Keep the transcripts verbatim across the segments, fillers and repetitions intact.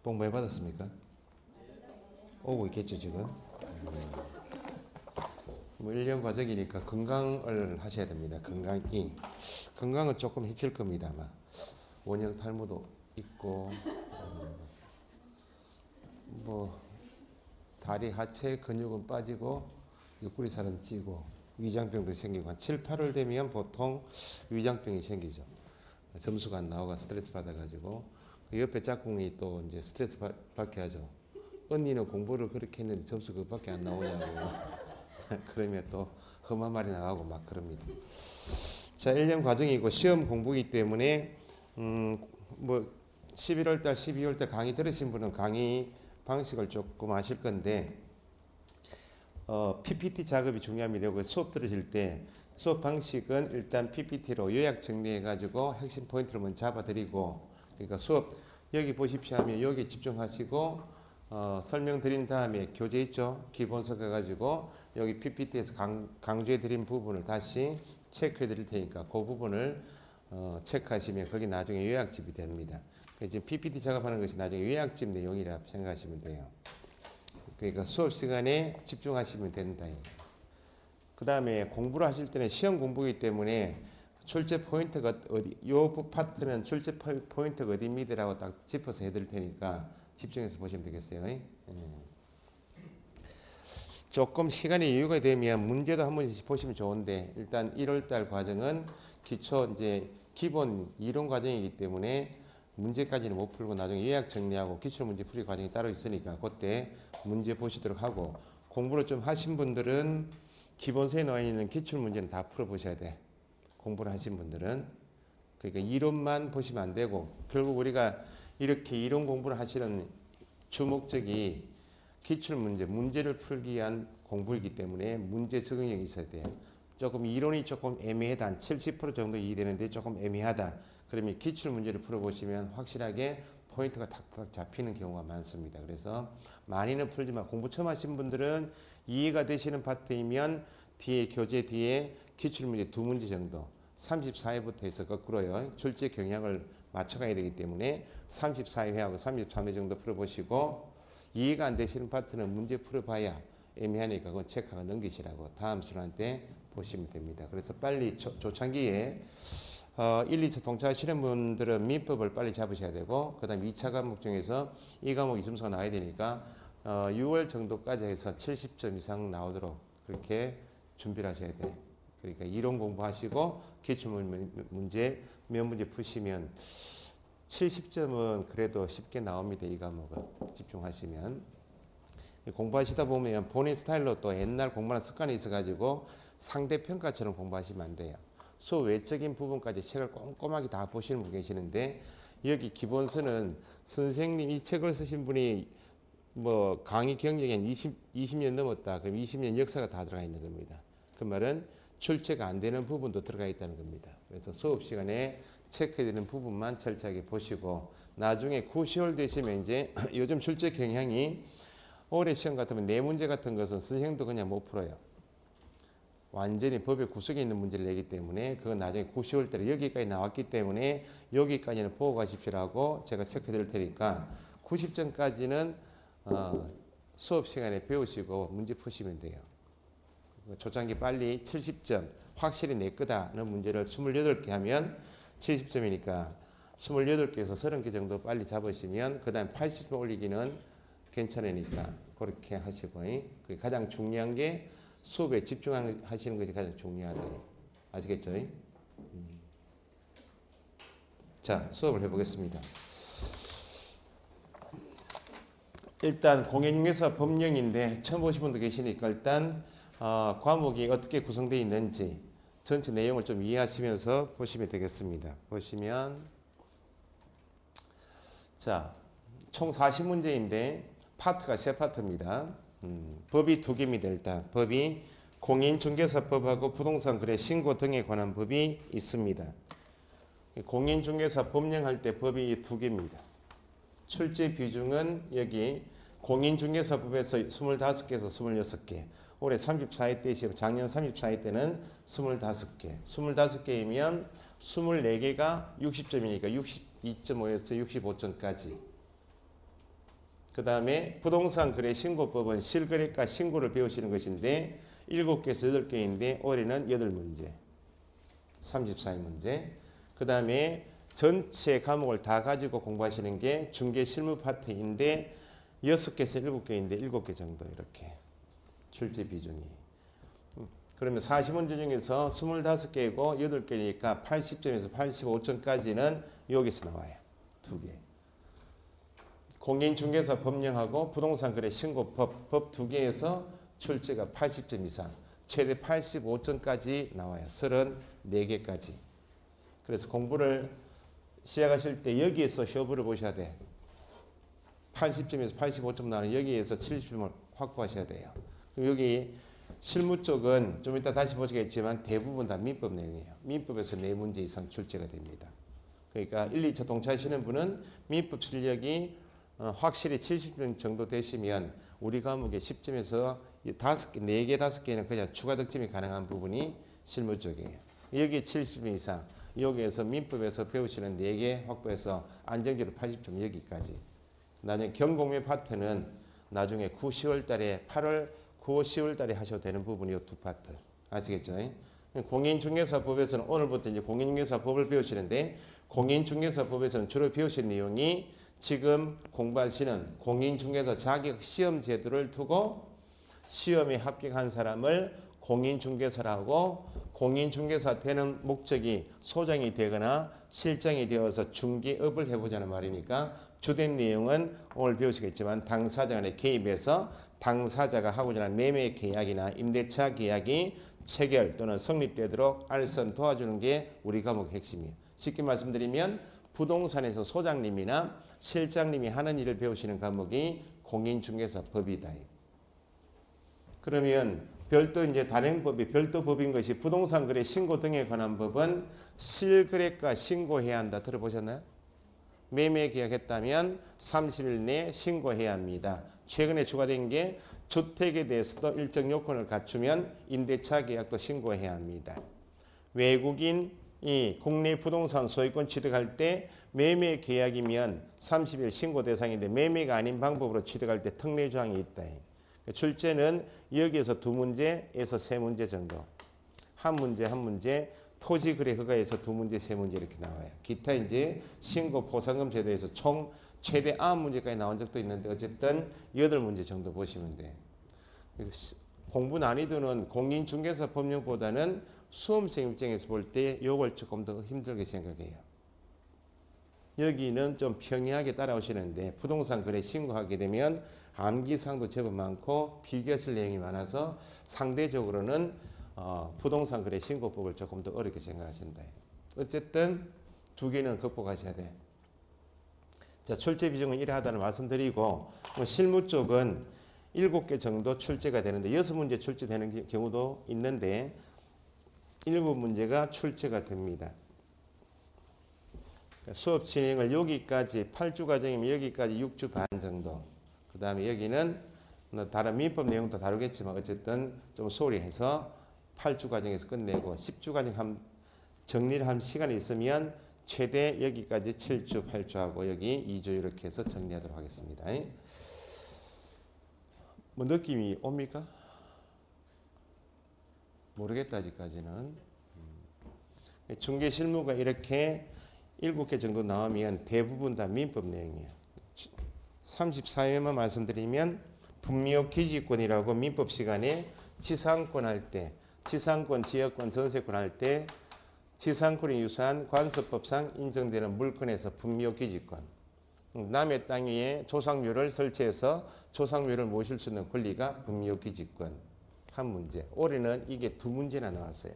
복 많이 받았습니까? 오고 있겠죠 지금. 뭐 일 년 과정이니까 건강을 하셔야 됩니다. 건강이 건강은 조금 해칠 겁니다. 아마 원형 탈모도 있고 음, 뭐 다리 하체 근육은 빠지고 옆구리 살은 찌고 위장병도 생기고 한 칠, 팔월 되면 보통 위장병이 생기죠. 점수가 안 나오고 스트레스 받아가지고 그 옆에 짝꿍이 또 이제 스트레스 받, 받게 하죠. 언니는 공부를 그렇게 했는데 점수 그밖에 안 나오냐고. 그러면 또 험한 말이 나가고 막 그럽니다. 자, 일 년 과정이고 시험 공부이기 때문에 음, 뭐 십일월 달, 십이월 달 강의 들으신 분은 강의 방식을 조금 아실 건데 어, 피피티 작업이 중요합니다. 그 수업 들으실 때 수업 방식은 일단 피피티로 요약 정리해 가지고 핵심 포인트를 먼저 잡아드리고 그러니까 수업 여기 보십시오 하면 여기 집중하시고 어, 설명드린 다음에 교재 있죠? 기본서 가가지고 여기 피피티에서 강, 강조해 드린 부분을 다시 체크해 드릴 테니까 그 부분을 어, 체크하시면 거기 나중에 요약집이 됩니다. 지금 피피티 작업하는 것이 나중에 요약집 내용이라 생각하시면 돼요. 그러니까 수업 시간에 집중하시면 된다. 그 다음에 공부를 하실 때는 시험 공부이기 때문에 출제 포인트가 어디, 요 파트는 출제 포인트가 어디입니다라고 딱 짚어서 해드릴 테니까 집중해서 보시면 되겠어요. 예. 조금 시간이 여유가 되면 문제도 한 번씩 보시면 좋은데 일단 일월 달 과정은 기초 이제 기본 이론 과정이기 때문에 문제까지는 못 풀고 나중에 요약 정리하고 기출 문제 풀이 과정이 따로 있으니까 그때 문제 보시도록 하고 공부를 좀 하신 분들은 기본서에 나와 있는 기출 문제는 다 풀어 보셔야 돼. 공부를 하신 분들은 그러니까 이론만 보시면 안 되고 결국 우리가 이렇게 이론 공부를 하시는 주목적이 기출 문제, 문제를 풀기 위한 공부이기 때문에 문제 적응력이 있어야 돼요. 조금 이론이 조금 애매하다. 한 칠십 퍼센트 정도 이해되는데 조금 애매하다. 그러면 기출 문제를 풀어보시면 확실하게 포인트가 탁탁 잡히는 경우가 많습니다. 그래서 많이는 풀지만 공부 처음 하신 분들은 이해가 되시는 파트이면 뒤에 교재 뒤에 기출 문제 두 문제 정도 삼십사 회부터 해서 거꾸로요. 출제 경향을 맞춰가야 되기 때문에 삼십사 회하고 삼십삼 회 정도 풀어보시고 이해가 안 되시는 파트는 문제 풀어봐야 애매하니까 그건 체크하고 넘기시라고 다음 순환때 보시면 됩니다. 그래서 빨리 조, 조창기에 어, 일, 이 차 통과하시는 분들은 민법을 빨리 잡으셔야 되고 그 다음 이 차 과목 중에서 이 과목이 점수가 나와야 되니까 어, 유월 정도까지 해서 칠십 점 이상 나오도록 그렇게 준비를 하셔야 돼요. 그러니까 이론 공부하시고 기출 문제 몇 문제 푸시면 칠십 점은 그래도 쉽게 나옵니다. 이 과목은 집중하시면 공부하시다 보면 본인 스타일로 또 옛날 공부하는 습관이 있어가지고 상대평가처럼 공부하시면 안 돼요. 수업 외적인 부분까지 책을 꼼꼼하게 다 보시는 분 계시는데 여기 기본서는 선생님 이 책을 쓰신 분이 뭐 강의 경력이 한 이십, 이십 년 넘었다. 그럼 이십 년 역사가 다 들어가 있는 겁니다. 그 말은 출제가 안 되는 부분도 들어가 있다는 겁니다. 그래서 수업 시간에 체크되는 부분만 철저하게 보시고 나중에 구, 시월 되시면 이제 요즘 출제 경향이 올해 시험 같으면 네 문제 같은 것은 선생님도 그냥 못 풀어요. 완전히 법의 구석에 있는 문제를 내기 때문에 그건 나중에 구, 시월 달에 여기까지 나왔기 때문에 여기까지는 보고 가십시오라고 제가 체크해 드릴 테니까 구십 점까지는 어, 수업 시간에 배우시고 문제 푸시면 돼요. 초창기 빨리 칠십 점 확실히 내 거다는 문제를 이십팔 개 하면 칠십 점이니까 이십팔 개에서 삼십 개 정도 빨리 잡으시면 그 다음 팔십 점 올리기는 괜찮으니까 그렇게 하시고 그게 가장 중요한 게 수업에 집중하시는 것이 가장 중요하다. 아시겠죠? 음. 자, 수업을 해보겠습니다. 일단 공인중개사 법령인데 처음 보신 분도 계시니까 일단 어, 과목이 어떻게 구성되어 있는지 전체 내용을 좀 이해하시면서 보시면 되겠습니다. 보시면 자, 총 사십 문제인데 파트가 세 파트입니다. 음, 법이 두 개입니다. 일단 법이 공인중개사법하고 부동산 거래 신고 등에 관한 법이 있습니다. 공인중개사 법령할 때 법이 두 개입니다. 출제 비중은 여기 공인중개사법에서 이십오 개에서 이십육 개 올해 삼십사 회 때 작년 삼십사 회 때는 이십오 개 이십오 개이면 이십사 개가 육십 점이니까 육십이 점 오에서 육십오 점까지 그 다음에 부동산 거래 신고법은 실거래가 신고를 배우시는 것인데 일곱 개에서 여덟 개인데 올해는 여덟 문제. 삼십사 회 문제. 그 다음에 전체 과목을 다 가지고 공부하시는 게 중개 실무 파트인데 여섯 개에서 일곱 개인데 일곱 개 정도 이렇게 출제 비중이. 그러면 사십 문제 중에서 스물다섯 개이고 여덟 개니까 팔십 점에서 팔십오 점까지는 여기서 나와요. 두 개. 공인중개사 법령하고 부동산 거래 신고법 법 두 개에서 출제가 팔십 점 이상, 최대 팔십오 점까지 나와요. 서른네 개까지. 그래서 공부를 시작하실 때 여기에서 시험을 보셔야 돼. 팔십 점에서 팔십오 점 나오는 여기에서 칠십 점을 확보하셔야 돼요. 그럼 여기 실무 쪽은 좀 이따 다시 보시겠지만 대부분 다 민법 내용이에요. 민법에서 네 문제 이상 출제가 됩니다. 그러니까 일, 이 차 동차하시는 분은 민법 실력이 어, 확실히 칠십 점 정도 되시면 우리 과목에 십 점에서 다섯 개, 네 개, 다섯 개는 그냥 추가 득점이 가능한 부분이 실무 쪽이에요. 여기 칠십 점 이상, 여기에서 민법에서 배우시는 네 개 확보해서 안정적으로 팔십 점 여기까지. 나중에 경공매 파트는 나중에 구, 시월 달에 팔월, 구, 시월 달에 하셔도 되는 부분이 이 두 파트. 아시겠죠? 공인중개사법에서는 오늘부터 이제 공인중개사법을 배우시는데 공인중개사법에서는 주로 배우실 내용이 지금 공부하시는 공인중개사 자격 시험 제도를 두고 시험에 합격한 사람을 공인중개사라고 공인중개사 되는 목적이 소장이 되거나 실장이 되어서 중개업을 해보자는 말이니까 주된 내용은 오늘 배우시겠지만 당사자 간에 개입해서 당사자가 하고자 하는 매매 계약이나 임대차 계약이 체결 또는 성립되도록 알선 도와주는 게 우리 과목 핵심이에요. 쉽게 말씀드리면 부동산에서 소장님이나 실장님이 하는 일을 배우시는 과목이 공인중개사법이다. 그러면 별도 이제 단행법이 별도 법인 것이 부동산 거래 신고 등에 관한 법은 실거래가 신고해야 한다. 들어보셨나요? 매매 계약했다면 삼십 일 내에 신고해야 합니다. 최근에 추가된 게 주택에 대해서도 일정 요건을 갖추면 임대차 계약도 신고해야 합니다. 외국인이 국내 부동산 소유권 취득할 때 매매 계약이면 삼십 일 신고 대상인데 매매가 아닌 방법으로 취득할 때 특례 조항이 있다. 출제는 여기에서 두 문제에서 세 문제 정도. 한 문제 한 문제 토지 거래 허가에서 두 문제 세 문제 이렇게 나와요. 기타 이제 신고 보상금 제도에서 총 최대 아홉 문제까지 나온 적도 있는데 어쨌든 여덟 문제 정도 보시면 돼. 공부 난이도는 공인중개사 법령보다는 수험생 입장에서 볼 때 요걸 조금 더 힘들게 생각해요. 여기는 좀 평이하게 따라오시는데 부동산 거래 신고하게 되면 암기사항도 제법 많고 비교하실 내용이 많아서 상대적으로는 어, 부동산 거래 신고법을 조금 더 어렵게 생각하신다. 어쨌든 두 개는 극복하셔야 돼. 자, 출제 비중은 이러하다는 말씀드리고 실무 쪽은 일곱 개 정도 출제가 되는데 여섯 문제 출제되는 경우도 있는데 일곱 문제가 출제가 됩니다. 수업 진행을 여기까지 팔 주 과정이면 여기까지 육 주 반 정도. 그 다음에 여기는 다른 민법 내용도 다루겠지만 어쨌든 좀 소홀히 해서 팔 주 과정에서 끝내고 십 주 과정 한 정리를 한 시간이 있으면 최대 여기까지 칠 주, 팔 주 하고 여기 이 주 이렇게 해서 정리하도록 하겠습니다. 뭐 느낌이 옵니까? 모르겠다 아직까지는. 중개 실무가 이렇게 일곱 개 정도 나오면 대부분 다 민법 내용이에요. 삼십사 회만 말씀드리면 분묘 기지권이라고 민법 시간에 지상권 할 때, 지상권, 지역권, 전세권 할 때 지상권이 유사한 관습법상 인정되는 물건에서 분묘 기지권. 남의 땅 위에 조상묘를 설치해서 조상묘를 모실 수 있는 권리가 분묘 기지권. 한 문제. 올해는 이게 두 문제나 나왔어요.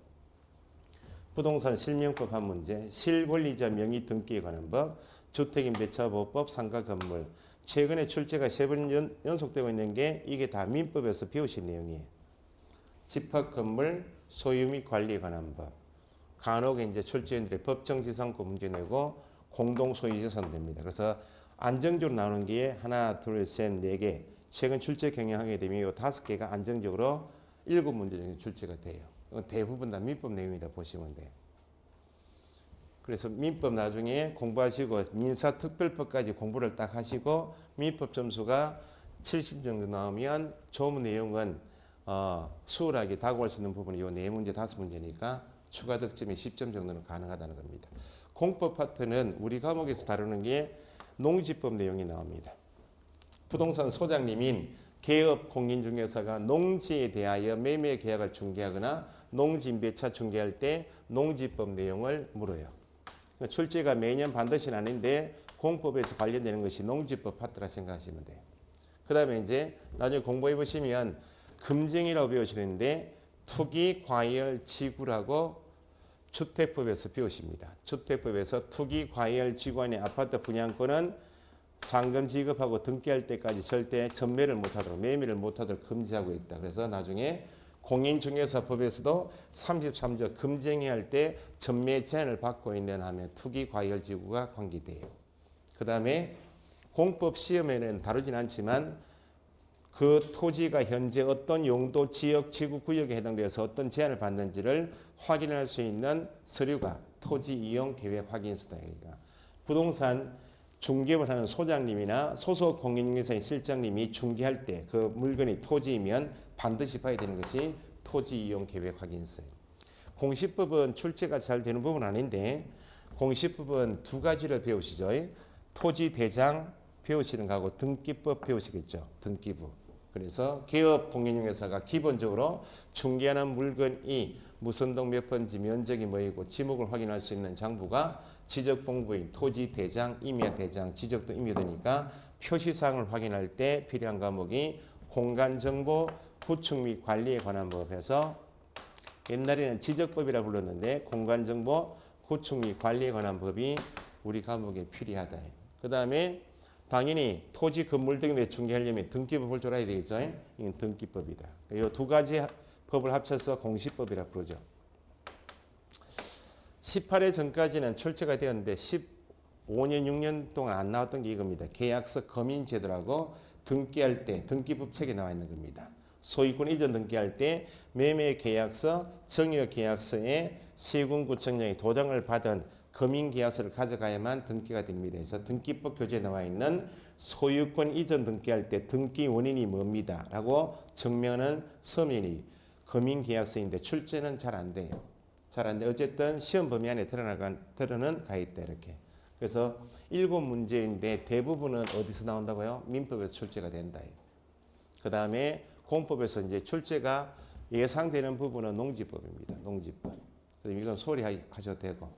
부동산 실명법 한 문제, 실권리자 명의 등기에 관한 법, 주택임대차보호법, 상가건물. 최근에 출제가 세 번 연속되고 있는 게 이게 다 민법에서 배우신 내용이에요. 집합건물 소유 및 관리에 관한 법. 간혹 이제 출제인들의 법정지상권 문제 내고 공동소유재산 됩니다. 그래서 안정적으로 나오는 게 하나, 둘, 셋, 네 개. 최근 출제 경영하게 되면 이 다섯 개가 안정적으로 일곱 문제 중에 출제가 돼요. 대부분 다 민법 내용이다 보시면 돼요. 그래서 민법 나중에 공부하시고 민사특별법까지 공부를 딱 하시고 민법 점수가 칠십 정도 나오면 조문 내용은 어, 수월하게 다가올 수 있는 부분이 요 네 문제 다섯 문제니까 추가 득점이 십 점 정도는 가능하다는 겁니다. 공법 파트는 우리 과목에서 다루는 게 농지법 내용이 나옵니다. 부동산 소장님인 개업 공인중개사가 농지에 대하여 매매 계약을 중개하거나 농지 임대차 중개할 때 농지법 내용을 물어요. 출제가 매년 반드시는 아닌데 공법에서 관련되는 것이 농지법 파트라 생각하시면 돼요. 그 다음에 이제 나중에 공부해 보시면 금쟁이라고 배우시는데 투기, 과열, 지구라고 주택법에서 배우십니다. 주택법에서 투기, 과열, 지구안의 아파트 분양권은 잔금 지급하고 등기할 때까지 절대 전매를 못하도록 매매를 못하도록 금지하고 있다. 그래서 나중에 공인중개사법에서도 삼십삼 조 금쟁이할 때 전매 제한을 받고 있는 하면 투기, 과열, 지구가 관계돼요. 그 다음에 공법 시험에는 다루진 않지만 그 토지가 현재 어떤 용도, 지역, 지구, 구역에 해당되어서 어떤 제한을 받는지를 확인할 수 있는 서류가 토지 이용 계획 확인서다. 그러니까 부동산 중개를 하는 소장님이나 소속 공인중개사의 실장님이 중개할 때 그 물건이 토지이면 반드시 봐야 되는 것이 토지 이용 계획 확인서예요. 공시법은 출제가 잘 되는 부분은 아닌데 공시법은 두 가지를 배우시죠. 토지 대장 배우시는 거하고 등기법 배우시겠죠. 등기부. 그래서 개업 공인중개사가 기본적으로 중개하는 물건이 무슨 동 몇 번지 면적이 뭐이고 지목을 확인할 수 있는 장부가 지적공부인 토지 대장, 임야 대장, 지적도 임야되니까 표시사항을 확인할 때 필요한 과목이 공간정보 구축 및 관리에 관한 법에서 옛날에는 지적법이라 불렀는데 공간정보 구축 및 관리에 관한 법이 우리 과목에 필요하다. 그 다음에 당연히 토지 건물 등에 중개하려면 등기법을 졸아야 되겠죠. 이건 등기법이다. 이 두 가지 법을 합쳐서 공시법이라 부르죠. 십팔 회 전까지는 출제가 되었는데 십오 년, 육 년 동안 안 나왔던 게 이겁니다. 계약서 검인제도라고 등기할 때 등기법 책에 나와 있는 겁니다. 소유권 이전 등기할 때 매매계약서, 정여계약서에 시군구청장이 도장을 받은 검인계약서를 가져가야만 등기가 됩니다. 그래서 등기법 교재에 나와 있는 소유권 이전 등기할 때 등기 원인이 뭡니다. 라고 증명하는 서면이 검인계약서인데 출제는 잘 안 돼요. 잘 안 돼. 어쨌든 시험 범위 안에 드러나간, 드러는 가 있다. 이렇게. 그래서 일곱 문제인데 대부분은 어디서 나온다고요? 민법에서 출제가 된다. 그 다음에 공법에서 이제 출제가 예상되는 부분은 농지법입니다. 농지법. 그럼 이건 소리 하셔도 되고.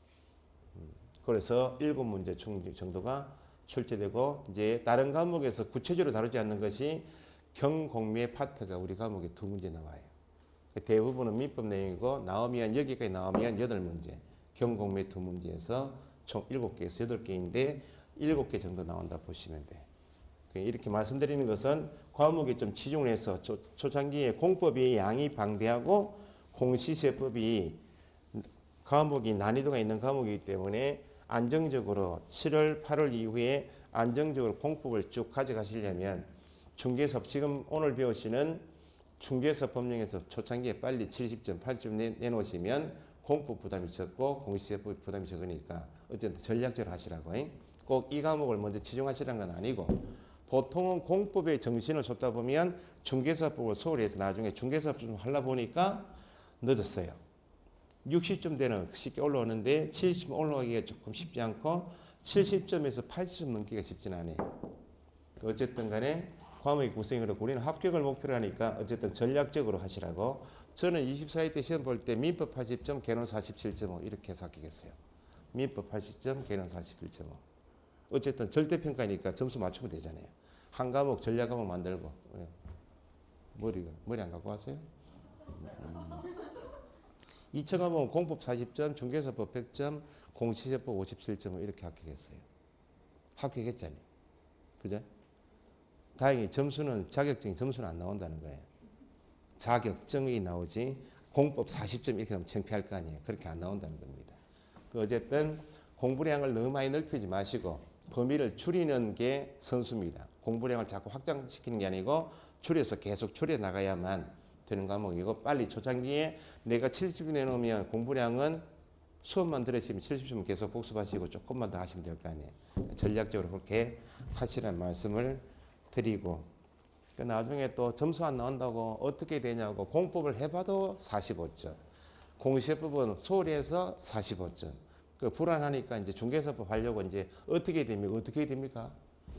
그래서 일곱 문제 정도가 출제되고 이제 다른 과목에서 구체적으로 다루지 않는 것이 경공매 파트가 우리 과목에 두 문제 나와요. 대부분은 민법 내용이고 나오면 여기까지 나오면 여덟 문제. 경공매 두 문제에서 총 일곱 개에서 여덟 개인데 일곱 개 정도 나온다 보시면 돼. 이렇게 말씀드리는 것은 과목에 좀 치중을 해서 초, 초창기에 공법이 양이 방대하고 공시제법이 과목이 난이도가 있는 과목이기 때문에 안정적으로 칠월, 팔월 이후에 안정적으로 공법을 쭉 가져가시려면 중개사 지금 오늘 배우시는 중개사 법령에서 초창기에 빨리 칠십 점, 팔십 점 내, 내놓으시면 공법 부담이 적고 공시제법 부담이 적으니까 어쨌든 전략적으로 하시라고. 꼭 이 과목을 먼저 치중하시라는 건 아니고 보통은 공법의 정신을 쏟다 보면 중개사법을 소홀히 해서 나중에 중개사법 좀 하려 보니까 늦었어요. 육십 점 되는 쉽게 올라오는데 칠십 점 올라가기가 조금 쉽지 않고 칠십 점에서 팔십 점 넘기가 쉽지는 않아요. 어쨌든 간에 과목의 구성이 그렇고 우리는 합격을 목표로 하니까 어쨌든 전략적으로 하시라고. 저는 이십사 회 때 시험 볼 때 민법 팔십 점, 개론 사십칠 점 오 이렇게 해서 합격했어요. 민법 팔십 점, 개론 사십일 점 오. 어쨌든 절대평가니까 점수 맞추면 되잖아요. 한 과목 전략 과목 만들고. 머리가 머리 안 갖고 왔어요? 이 차 과목은 공법 사십 점, 중개사법 백 점, 공시제법 오십칠 점 오 이렇게 합격했어요. 합격했잖아요. 그죠? 다행히 점수는 자격증이 점수는 안 나온다는 거예요. 자격증이 나오지 공법 사십 점 이렇게 하면 창피할 거 아니에요. 그렇게 안 나온다는 겁니다. 그 어쨌든 공부량을 너무 많이 넓히지 마시고 범위를 줄이는 게 선수입니다. 공부량을 자꾸 확장시키는 게 아니고 줄여서 계속 줄여 나가야만 되는 과목이고 빨리 초창기에 내가 칠십 점 내놓으면 공부량은 수업만 들으시면 칠십 점 계속 복습하시고 조금만 더 하시면 될 거 아니에요. 전략적으로 그렇게 하시라는 말씀을 드리고, 그 나중에 또 점수 안 나온다고 어떻게 되냐고 공법을 해봐도 사십오 점, 공시법은 소리에서 사십오 점. 그 불안하니까 이제 중개사법 하려고 이제 어떻게 됩니까? 어떻게 됩니까?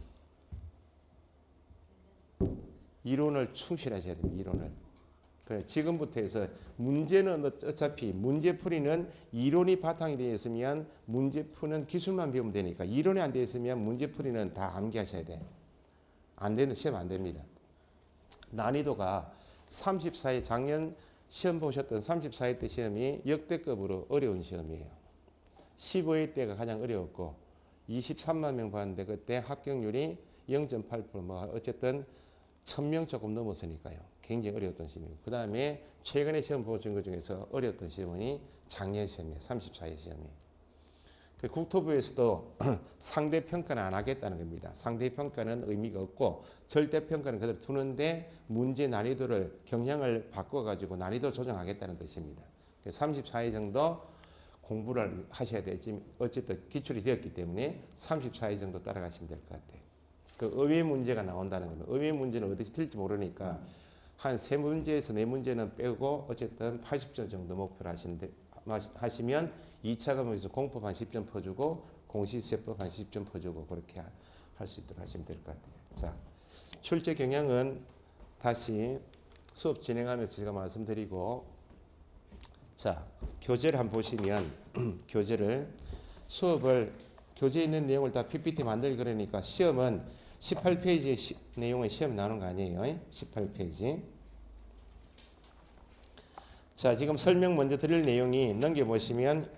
이론을 충실하셔야 됩니다. 이론을. 그래, 지금부터 해서 문제는 어차피 문제풀이는 이론이 바탕이 되어 있으면 문제푸는 기술만 배우면 되니까, 이론이 안 되어 있으면 문제풀이는 다 암기하셔야 돼. 안 되는 시험 안 됩니다. 난이도가 삼십사 회, 작년 시험 보셨던 삼십사 회 때 시험이 역대급으로 어려운 시험이에요. 십오 회 때가 가장 어려웠고 이십삼만 명 봤는데 그때 합격률이 영 점 팔 퍼센트, 뭐 어쨌든 천 명 조금 넘었으니까요. 굉장히 어려웠던 시험이고, 그 다음에 최근에 시험 보신 것 중에서 어려웠던 시험이 작년 시험이에요. 삼십사 회 시험이. 국토부에서도 상대평가는 안 하겠다는 겁니다. 상대평가는 의미가 없고 절대평가는 그대로 두는데 문제 난이도를 경향을 바꿔가지고 난이도 조정하겠다는 뜻입니다. 삼십사 회 정도 공부를 하셔야 되지, 어쨌든 기출이 되었기 때문에 삼십사 회 정도 따라가시면 될 것 같아요. 그 의외 문제가 나온다는 겁니다. 의외 문제는 어디서 틀릴지 모르니까 한 세 문제에서 네 문제는 빼고 어쨌든 팔십 점 정도 목표를 하시는데, 하시면 이 차 과목에서 공법 한 십 점 퍼주고 공시세법 한 십 점 퍼주고 그렇게 할 수 있도록 하시면 될 것 같아요. 자, 출제 경향은 다시 수업 진행하면서 제가 말씀드리고, 자, 교재를 한번 보시면 교재를 수업을 교재에 있는 내용을 다 피피티 만들기 그러니까 시험은 십팔 페이지 시, 내용의 시험 나오는 거 아니에요? 십팔 페이지. 자, 지금 설명 먼저 드릴 내용이 넘겨보시면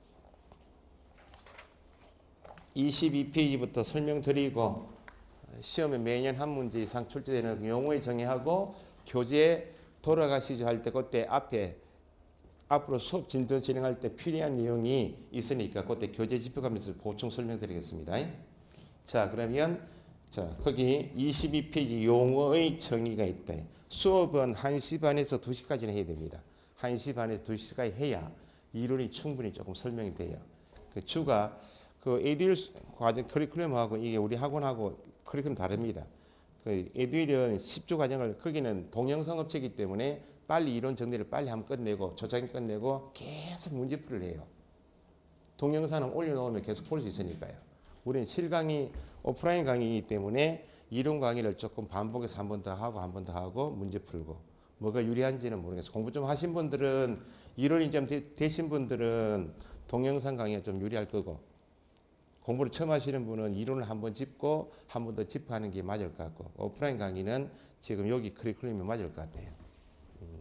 이십이 페이지부터 설명드리고, 시험에 매년 한 문제 이상 출제되는 용어의 정의하고 교재에 돌아가시죠 할 때 그때 앞에 앞으로 수업 진도 진행할 때 필요한 내용이 있으니까 그때 교재 짚어가면서 보충 설명드리겠습니다. 자, 그러면 자, 거기 이십이 페이지 용어의 정의가 있다. 수업은 한 시 반에서 두 시까지는 해야 됩니다. 한 시 반에서 두 시까지 해야 이론이 충분히 조금 설명이 돼요. 그 주가 그 에듀윌 과정 커리큘럼하고 이게 우리 학원하고 커리큘럼 다릅니다. 그 에듀윌은 십 주 과정을, 거기는 동영상 업체이기 때문에 빨리 이론 정리를 빨리 하면 끝내고 조작이 끝내고 계속 문제풀이를 해요. 동영상은 올려놓으면 계속 볼 수 있으니까요. 우리는 실강의, 오프라인 강의이기 때문에 이론 강의를 조금 반복해서 한 번 더 하고 한 번 더 하고 문제 풀고, 뭐가 유리한지는 모르겠어요. 공부 좀 하신 분들은, 이론이 좀 되, 되신 분들은 동영상 강의가 좀 유리할 거고, 공부를 처음 하시는 분은 이론을 한번 짚고 한 번 더 짚어하는 게 맞을 것 같고, 오프라인 강의는 지금 여기 커리큘럼이 맞을 것 같아요. 음.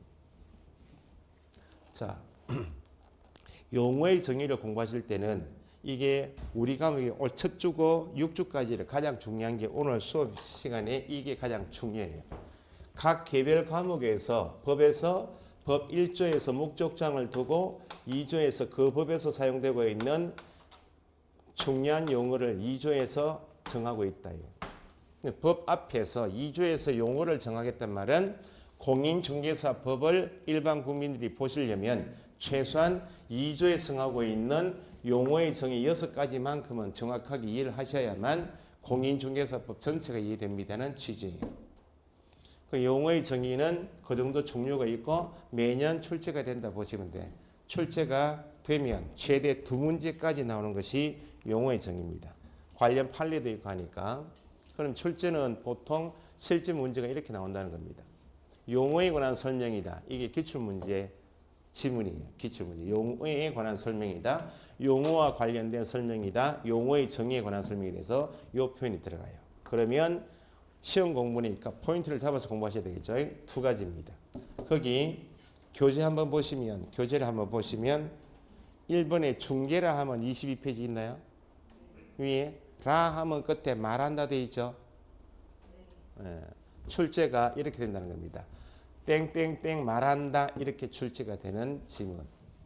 자, 용어의 정의를 공부하실 때는 이게 우리 과목이 올 첫 주고 육 주까지를 가장 중요한 게 오늘 수업 시간에 이게 가장 중요해요. 각 개별 과목에서 법에서 법 일 조에서 목적장을 두고 이 조에서 그 법에서 사용되고 있는 중요한 용어를 이 조에서 정하고 있다. 법 앞에서 이 조에서 용어를 정하겠단 말은 공인중개사법을 일반 국민들이 보시려면 최소한 이 조에 정하고 있는 용어의 정의 여섯 가지만큼은 정확하게 이해를 하셔야만 공인중개사법 전체가 이해됩니다는 취지예요. 그 용어의 정의는 그 정도 중요가 있고 매년 출제가 된다 보시면 돼. 출제가 되면 최대 두 문제까지 나오는 것이 용어의 정의입니다. 관련 판례도 있고 하니까. 그럼 출제는 보통 실제 문제가 이렇게 나온다는 겁니다. 용어에 관한 설명이다. 이게 기출문제 지문이에요. 기출문제. 용어에 관한 설명이다. 용어와 관련된 설명이다. 용어의 정의에 관한 설명이 돼서 이 표현이 들어가요. 그러면 시험 공부니까 포인트를 잡아서 공부하셔야 되겠죠. 두 가지입니다. 거기 교재 한번 보시면, 교재를 한번 보시면 일 번에 중개라 하면 이십이 페이지 있나요? 위에 라 하면 끝에 말한다 돼 있죠. 예, 출제가 이렇게 된다는 겁니다. 땡땡땡 말한다 이렇게 출제가 되는 지문.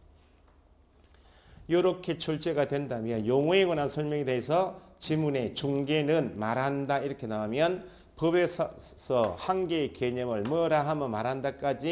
이렇게 출제가 된다면 용어에 관한 설명에 대해서 지문에 중개는 말한다 이렇게 나오면 법에서 한 개의 개념을 뭐라 하면 말한다까지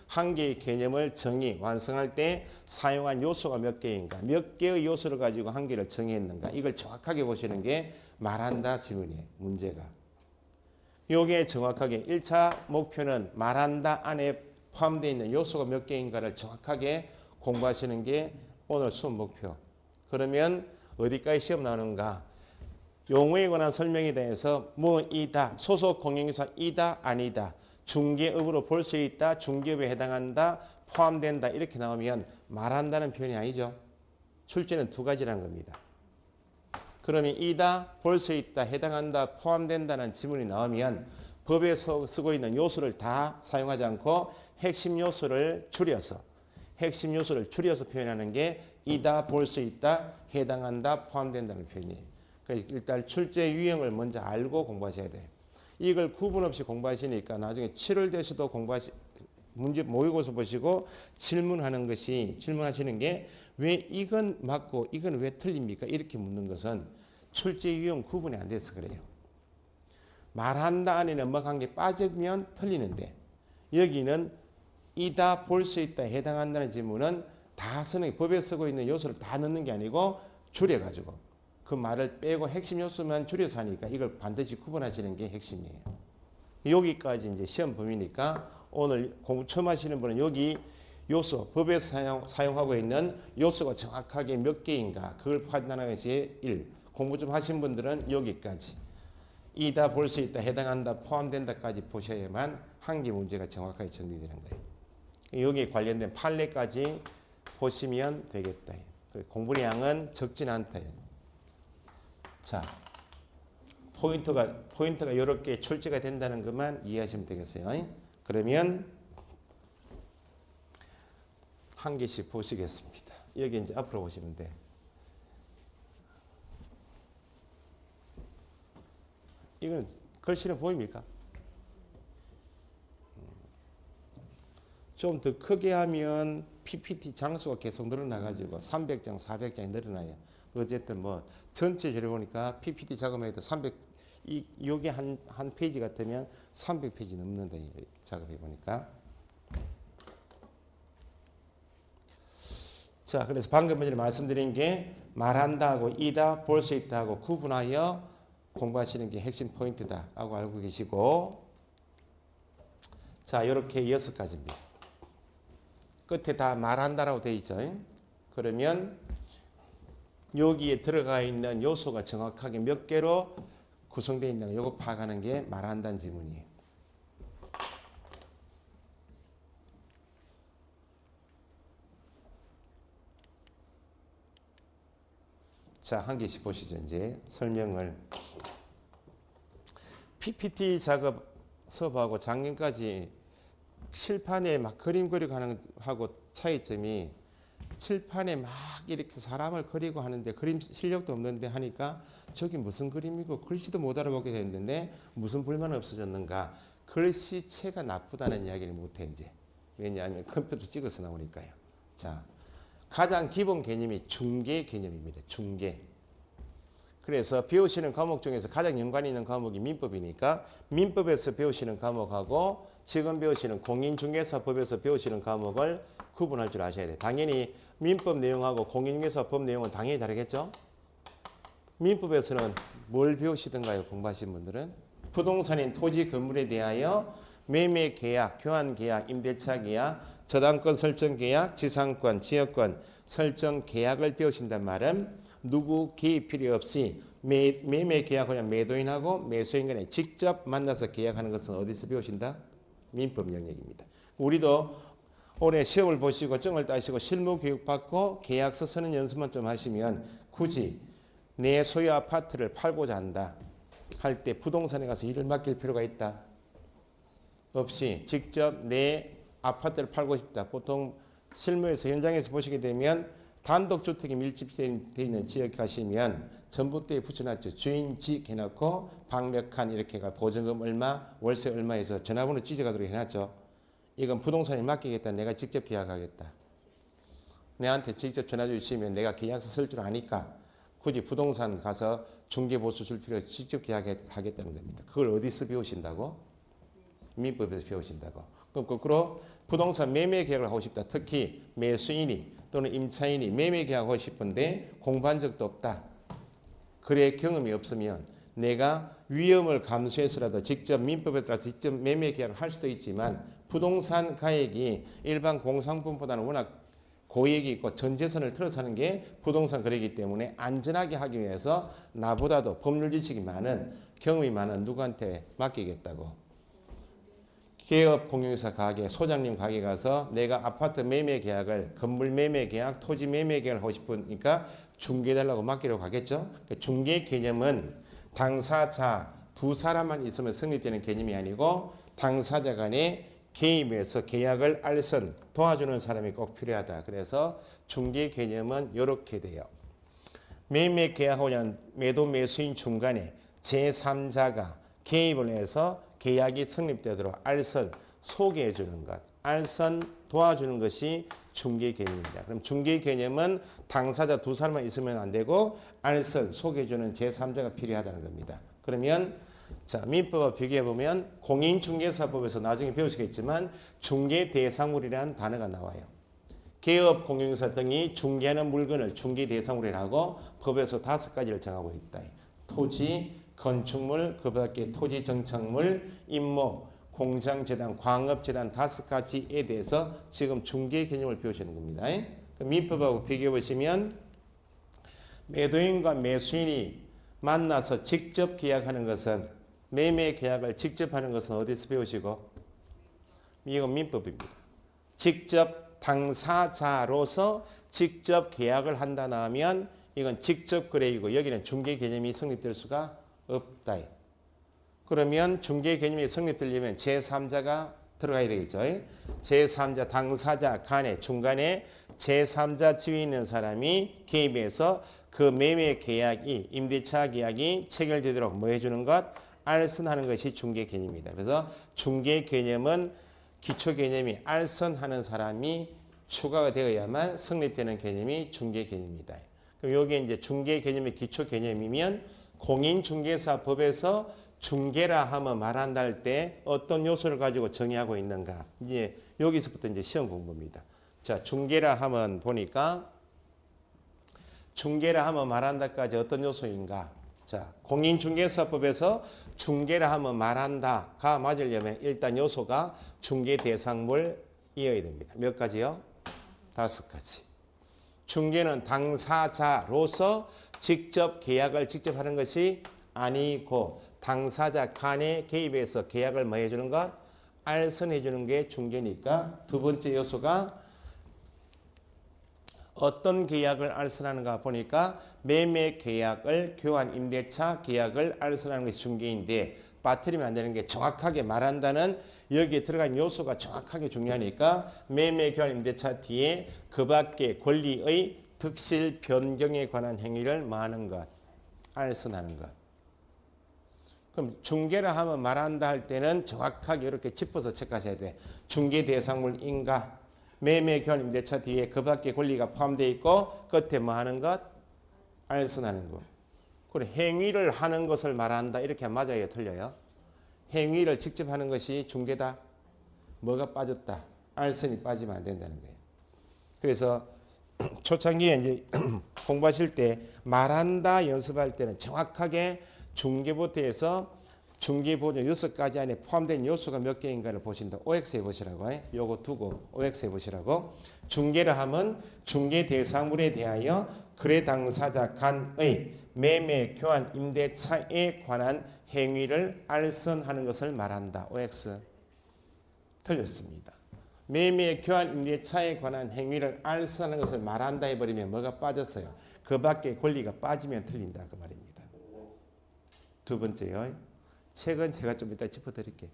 한 개의 개념을 정의, 완성할 때 사용한 요소가 몇 개인가, 몇 개의 요소를 가지고 한 개를 정의했는가, 이걸 정확하게 보시는 게 말한다 지문이에요. 문제가. 요게 정확하게 일 차 목표는 말한다 안에 포함되어 있는 요소가 몇 개인가를 정확하게 공부하시는 게 오늘 수업 목표. 그러면 어디까지 시험 나오는가? 용어에 관한 설명에 대해서 뭐이다, 소속 공인중개사 이다 아니다, 중개업으로 볼 수 있다, 중개업에 해당한다, 포함된다 이렇게 나오면 말한다는 표현이 아니죠. 출제는 두 가지라는 겁니다. 그러면 이다, 볼 수 있다, 해당한다, 포함된다는 지문이 나오면 법에서 쓰고 있는 요소를 다 사용하지 않고 핵심 요소를 줄여서 핵심 요소를 줄여서 표현하는 게 이다, 볼 수 있다, 해당한다, 포함된다는 표현이에요. 그러니까 일단 출제 유형을 먼저 알고 공부하셔야 돼요. 이걸 구분 없이 공부하시니까 나중에 칠월 돼서도 공부하시 문제 모의고사 보시고 질문하는 것이 질문하시는 게 왜 이건 맞고 이건 왜 틀립니까? 이렇게 묻는 것은 출제 유형 구분이 안 돼서 그래요. 말한다 안에 넘어간 게 빠지면 틀리는데 여기는 이다, 볼 수 있다, 해당한다는 질문은 다 쓰는 법에 쓰고 있는 요소를 다 넣는 게 아니고 줄여가지고 그 말을 빼고 핵심 요소만 줄여서 하니까 이걸 반드시 구분하시는 게 핵심이에요. 여기까지 이제 시험 범위니까 오늘 공부 처음 하시는 분은 여기 요소, 법에서 사용, 사용하고 있는 요소가 정확하게 몇 개인가 그걸 판단하는 것이 일. 공부 좀 하신 분들은 여기까지. 이다, 볼 수 있다, 해당한다, 포함된다까지 보셔야만 한 개 문제가 정확하게 정리되는 거예요. 여기에 관련된 판례까지 보시면 되겠다. 공부량은 적진 않다. 자, 포인트가 포인트가 이렇게 출제가 된다는 것만 이해하시면 되겠어요. 그러면 한 개씩 보시겠습니다. 여기 이제 앞으로 보시면 돼. 이건 글씨는 보입니까? 좀 더 크게 하면 피피티 장수가 계속 늘어나가지고 삼백 장, 사백 장이 늘어나요. 어쨌든 뭐 전체적으로 보니까 피피티 작업해도 삼백, 이, 요게 한, 한 페이지 같으면 삼백 페이지 넘는다. 작업해 보니까. 자, 그래서 방금 전에 말씀드린 게 말한다 하고 이다, 볼 수 있다 하고 구분하여 공부하시는 게 핵심 포인트다 라고 알고 계시고, 자, 이렇게 여섯 가지입니다. 끝에 다 말한다라고 되어 있죠. 그러면 여기에 들어가 있는 요소가 정확하게 몇 개로 구성되어 있는가 이거 파악하는 게 말한다는 지문이에요. 자, 한 개씩 보시죠. 이제 설명을. 피피티 작업 수업하고 작년까지 칠판에 막 그림 그리고 하는 하고 차이점이, 칠판에 막 이렇게 사람을 그리고 하는데 그림 실력도 없는데 하니까 저기 무슨 그림이고 글씨도 못 알아보게 되는데 무슨 불만 없어졌는가? 글씨체가 나쁘다는 이야기를 못해 이제. 왜냐하면 컴퓨터 찍어서 나오니까요. 자, 가장 기본 개념이 중개 개념입니다. 중개. 그래서 배우시는 과목 중에서 가장 연관이 있는 과목이 민법이니까 민법에서 배우시는 과목하고 지금 배우시는 공인중개사법에서 배우시는 과목을 구분할 줄 아셔야 돼요. 당연히 민법 내용하고 공인중개사법 내용은 당연히 다르겠죠. 민법에서는 뭘 배우시던가요? 공부하신 분들은 부동산인 토지 건물에 대하여 매매 계약, 교환 계약, 임대차 계약, 저당권 설정 계약, 지상권, 지역권 설정 계약을 배우신단 말은 누구 개입 필요 없이 매, 매매 계약하면 매도인하고 매수인 간에 직접 만나서 계약하는 것은 어디서 배우신다? 민법 영역입니다. 우리도 올해 시험을 보시고 정을 따시고 실무 교육 받고 계약서 쓰는 연습만 좀 하시면 굳이 내 소유 아파트를 팔고자 한다 할 때 부동산에 가서 일을 맡길 필요가 있다? 없이 직접 내 아파트를 팔고 싶다. 보통 실무에서 현장에서 보시게 되면 단독주택이 밀집되어 있는 지역 가시면 전봇대에 붙여놨죠. 주인직 해놓고 방몇칸 이렇게 가 보증금 얼마, 월세 얼마 해서 전화번호 찢어가도록 해놨죠. 이건 부동산에 맡기겠다. 내가 직접 계약하겠다. 내한테 직접 전화 주시면 내가 계약서 쓸 줄 아니까 굳이 부동산 가서 중개보수 줄 필요 없이 직접 계약하겠다는 겁니다. 그걸 어디서 배우신다고? 민법에서 배우신다고. 그럼 거꾸로 부동산 매매 계약을 하고 싶다. 특히 매수인이 또는 임차인이 매매 계약하고 싶은데 공부한 적도 없다. 거래 경험이 없으면 내가 위험을 감수해서라도 직접 민법에 따라서 직접 매매 계약을 할 수도 있지만 부동산 가액이 일반 공상품보다는 워낙 고액이 있고 전 재산을 틀어서 하는 게 부동산 거래이기 때문에 안전하게 하기 위해서 나보다도 법률 지식이 많은 경험이 많은 누구한테 맡기겠다고. 개업 공유회사 가게 소장님 가게 가서 내가 아파트 매매 계약을 건물 매매 계약 토지 매매 계약을 하고 싶으니까 중개해달라고 맡기려고 하겠죠. 중개 개념은 당사자 두 사람만 있으면 성립되는 개념이 아니고 당사자 간에 개입해서 계약을 알선 도와주는 사람이 꼭 필요하다. 그래서 중개 개념은 이렇게 돼요. 매매 계약하고자 매도 매수인 중간에 제삼자가 개입을 해서 계약이 성립되도록 알선 소개해 주는 것, 알선 도와주는 것이 중개 개념입니다. 그럼 중개 개념은 당사자 두 사람만 있으면 안 되고 알선 소개해 주는 제삼자가 필요하다는 겁니다. 그러면 자, 민법과 비교해 보면 공인중개사법에서 나중에 배우시겠지만 중개 대상물이라는 단어가 나와요. 개업 공인중개사 등이 중개하는 물건을 중개 대상물이라고 법에서 다섯 가지를 정하고 있다. 토지, 건축물, 그 밖에 토지 정착물, 임목, 공장재단, 광업재단 다섯 가지에 대해서 지금 중개 개념을 배우시는 겁니다. 민법하고 비교해 보시면 매도인과 매수인이 만나서 직접 계약하는 것은 매매 계약을 직접 하는 것은 어디서 배우시고? 이건 민법입니다. 직접 당사자로서 직접 계약을 한다 하면 이건 직접 거래이고 여기는 중개 개념이 성립될 수가 없다. 그러면 중개 개념이 성립되려면 제삼자가 들어가야 되겠죠. 제삼자 당사자 간에 중간에 제삼자 지위에 있는 사람이 개입해서 그 매매 계약이 임대차 계약이 체결되도록 뭐 해주는 것? 알선하는 것이 중개 개념입니다. 그래서 중개 개념은 기초 개념이 알선하는 사람이 추가가 되어야만 성립되는 개념이 중개 개념입니다. 그럼 여기 이제 중개 개념의 기초 개념이면 공인중개사법에서 중개라 하면 말한다 할 때 어떤 요소를 가지고 정의하고 있는가? 이제 여기서부터 이제 시험 공부입니다. 자, 중개라 하면 보니까 중개라 하면 말한다까지 어떤 요소인가? 자, 공인중개사법에서 중개라 하면 말한다가 맞으려면 일단 요소가 중개 대상물이어야 됩니다. 몇 가지요? 다섯 가지. 중개는 당사자로서 직접 계약을 직접 하는 것이 아니고 당사자 간에 개입해서 계약을 뭐 해주는 것? 알선해 주는 게 중개니까 두 번째 요소가 어떤 계약을 알선하는가 보니까 매매 계약을 교환 임대차 계약을 알선하는 것이 중개인데 빠뜨리면 안 되는 게 정확하게 말한다는 여기에 들어간 요소가 정확하게 중요하니까 매매 교환 임대차 뒤에 그 밖의 권리의 득실 변경에 관한 행위를 뭐 하는 것? 알선하는 것. 그럼 중개라 하면 말한다 할 때는 정확하게 이렇게 짚어서 체크하셔야 돼. 중개 대상물인가? 매매 교환 임대차 뒤에 그 밖의 권리가 포함되어 있고 끝에 뭐 하는 것? 알선하는 것. 그리고 행위를 하는 것을 말한다. 이렇게 맞아요? 틀려요? 행위를 직접 하는 것이 중개다. 뭐가 빠졌다? 알선이 빠지면 안 된다는 거예요. 그래서 초창기에 이제 공부하실 때 말한다 연습할 때는 정확하게 중개부터 해서 중개보증 여섯 가지 안에 포함된 요소가 몇 개인가를 보신다. 오엑스 해보시라고. 요거 두고 오엑스 해보시라고. 중개를 하면 중개 대상물에 대하여 거래 당사자 간의 매매 교환 임대차에 관한 행위를 알선하는 것을 말한다. 오엑스. 틀렸습니다. 매매 교환 임대차에 관한 행위를 알선하는 것을 말한다 해버리면 뭐가 빠졌어요? 그 밖에 권리가 빠지면 틀린다 그 말입니다. 두 번째요. 책은 제가 좀 이따 짚어드릴게요.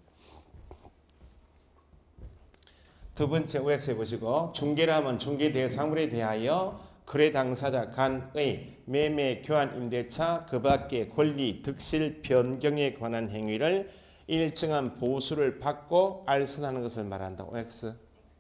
두 번째 오엑스 해보시고 중개를 하면 중개 대상물에 대하여 거래 당사자 간의 매매 교환 임대차 그 밖의 권리 득실 변경에 관한 행위를 일정한 보수를 받고 알선하는 것을 말한다. 오엑스.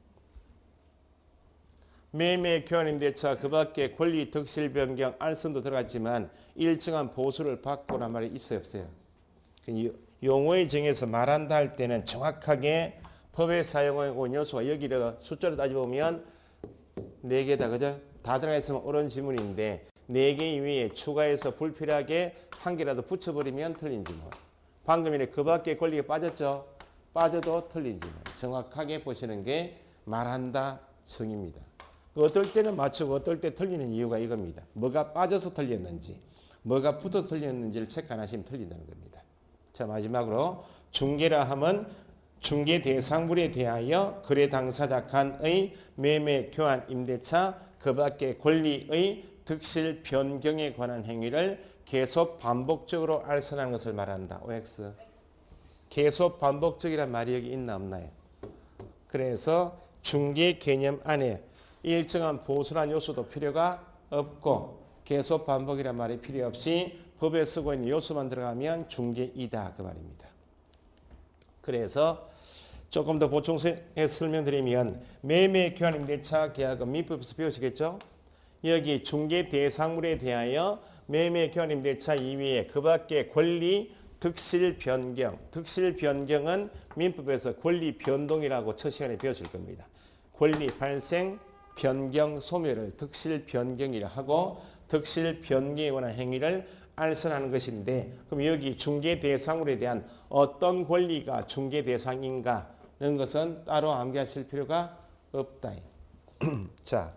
매매 교환 임대차 그 밖에 권리 득실 변경 알선도 들어갔지만 일정한 보수를 받고란 말이 있어요 없어요? 용어의 정에서 말한다 할 때는 정확하게 법에 사용하고 있는 요소가 여기를 숫자로 따져보면 네 개다. 그죠? 다 들어가 있으면 옳은 지문인데 네 개 이외에 추가해서 불필요하게 한 개라도 붙여버리면 틀린 지문. 방금 전에 그 밖에 권리가 빠졌죠? 빠져도 틀린 지문. 정확하게 보시는 게 말한다 정입니다. 어떨 때는 맞추고 어떨 때 틀리는 이유가 이겁니다. 뭐가 빠져서 틀렸는지 뭐가 붙어서 틀렸는지를 체크 안 하시면 틀린다는 겁니다. 자, 마지막으로 중개라 하면 중개 대상물에 대하여 거래 당사자 간의 매매 교환 임대차 그 밖의 권리의 득실 변경에 관한 행위를 계속 반복적으로 알선하는 것을 말한다. 오엑스. 계속 반복적이란 말이 여기 있나 없나요? 그래서 중개 개념 안에 일정한 보수란 요소도 필요가 없고 계속 반복이란 말이 필요 없이 법에 쓰고 있는 요소만 들어가면 중개이다 그 말입니다. 그래서 조금 더 보충해 설명드리면 매매 교환 임대차 계약은 민법에서 배우시겠죠? 여기 중개 대상물에 대하여 매매 교환 임대차 이외에 그 밖에 권리 득실 변경. 득실 변경은 민법에서 권리 변동이라고 첫 시간에 배우실 겁니다. 권리 발생 변경 소멸을 득실 변경이라 하고 득실 변경에 관한 행위를 알선하는 것인데 그럼 여기 중개 대상물에 대한 어떤 권리가 중개 대상인가 하는 것은 따로 암기하실 필요가 없다. 자,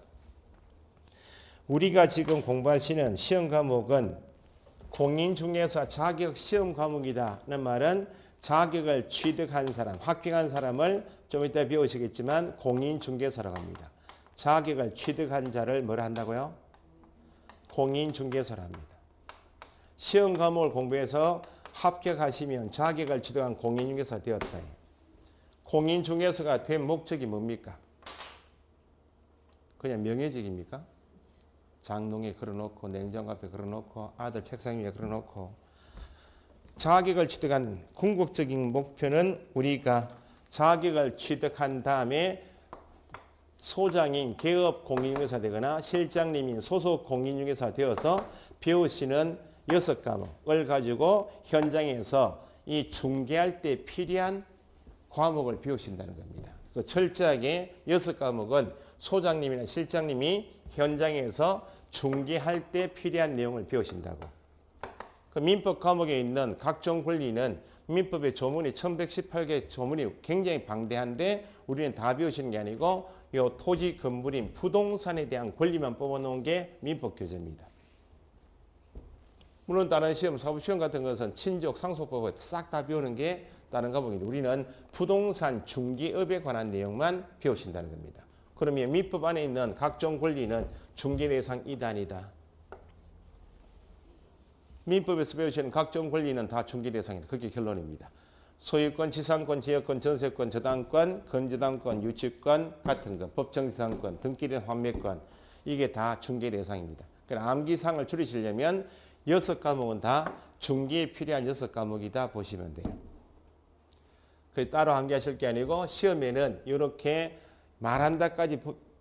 우리가 지금 공부하시는 시험 과목은 공인중개사 자격 시험 과목이다는 말은 자격을 취득한 사람, 합격한 사람을 좀 이따 배우시겠지만 공인중개사라고 합니다. 자격을 취득한 자를 뭐라 한다고요? 공인중개사라 합니다. 시험 과목을 공부해서 합격하시면 자격을 취득한 공인중개사 되었다. 공인중개사가 된 목적이 뭡니까? 그냥 명예직입니까? 장롱에 걸어놓고 냉장고 앞에 걸어놓고 아들 책상 위에 걸어놓고 자격을 취득한 궁극적인 목표는 우리가 자격을 취득한 다음에 소장인 개업 공인중개사 되거나 실장님인 소속 공인중개사 되어서 배우시는 여섯 과목을 가지고 현장에서 이 중개할 때 필요한 과목을 배우신다는 겁니다. 그 철저하게 여섯 과목은 소장님이나 실장님이 현장에서 중개할 때 필요한 내용을 배우신다고. 그 민법 과목에 있는 각종 권리는 민법의 조문이 천백십팔 개 조문이 굉장히 방대한데 우리는 다 배우시는 게 아니고 이 토지 건물인 부동산에 대한 권리만 뽑아놓은 게 민법 교재입니다. 물론 다른 시험, 사법시험 같은 것은 친족, 상속법을 싹 다 배우는 게 다른 과목인데 우리는 부동산 중개업에 관한 내용만 배우신다는 겁니다. 그러면 민법 안에 있는 각종 권리는 중개 대상이다 아니다. 민법에서 배우시는 각종 권리는 다 중개 대상이다. 그게 결론입니다. 소유권, 지상권, 지역권, 전세권, 저당권, 건저당권, 유치권 같은 것, 법정지상권, 등기된 환매권 이게 다 중개 대상입니다. 그러니까 암기상을 줄이시려면 여섯 과목은 다 중개에 필요한 여섯 과목이다 보시면 돼요. 그 따로 암기하실 게 아니고 시험에는 이렇게 말한다까지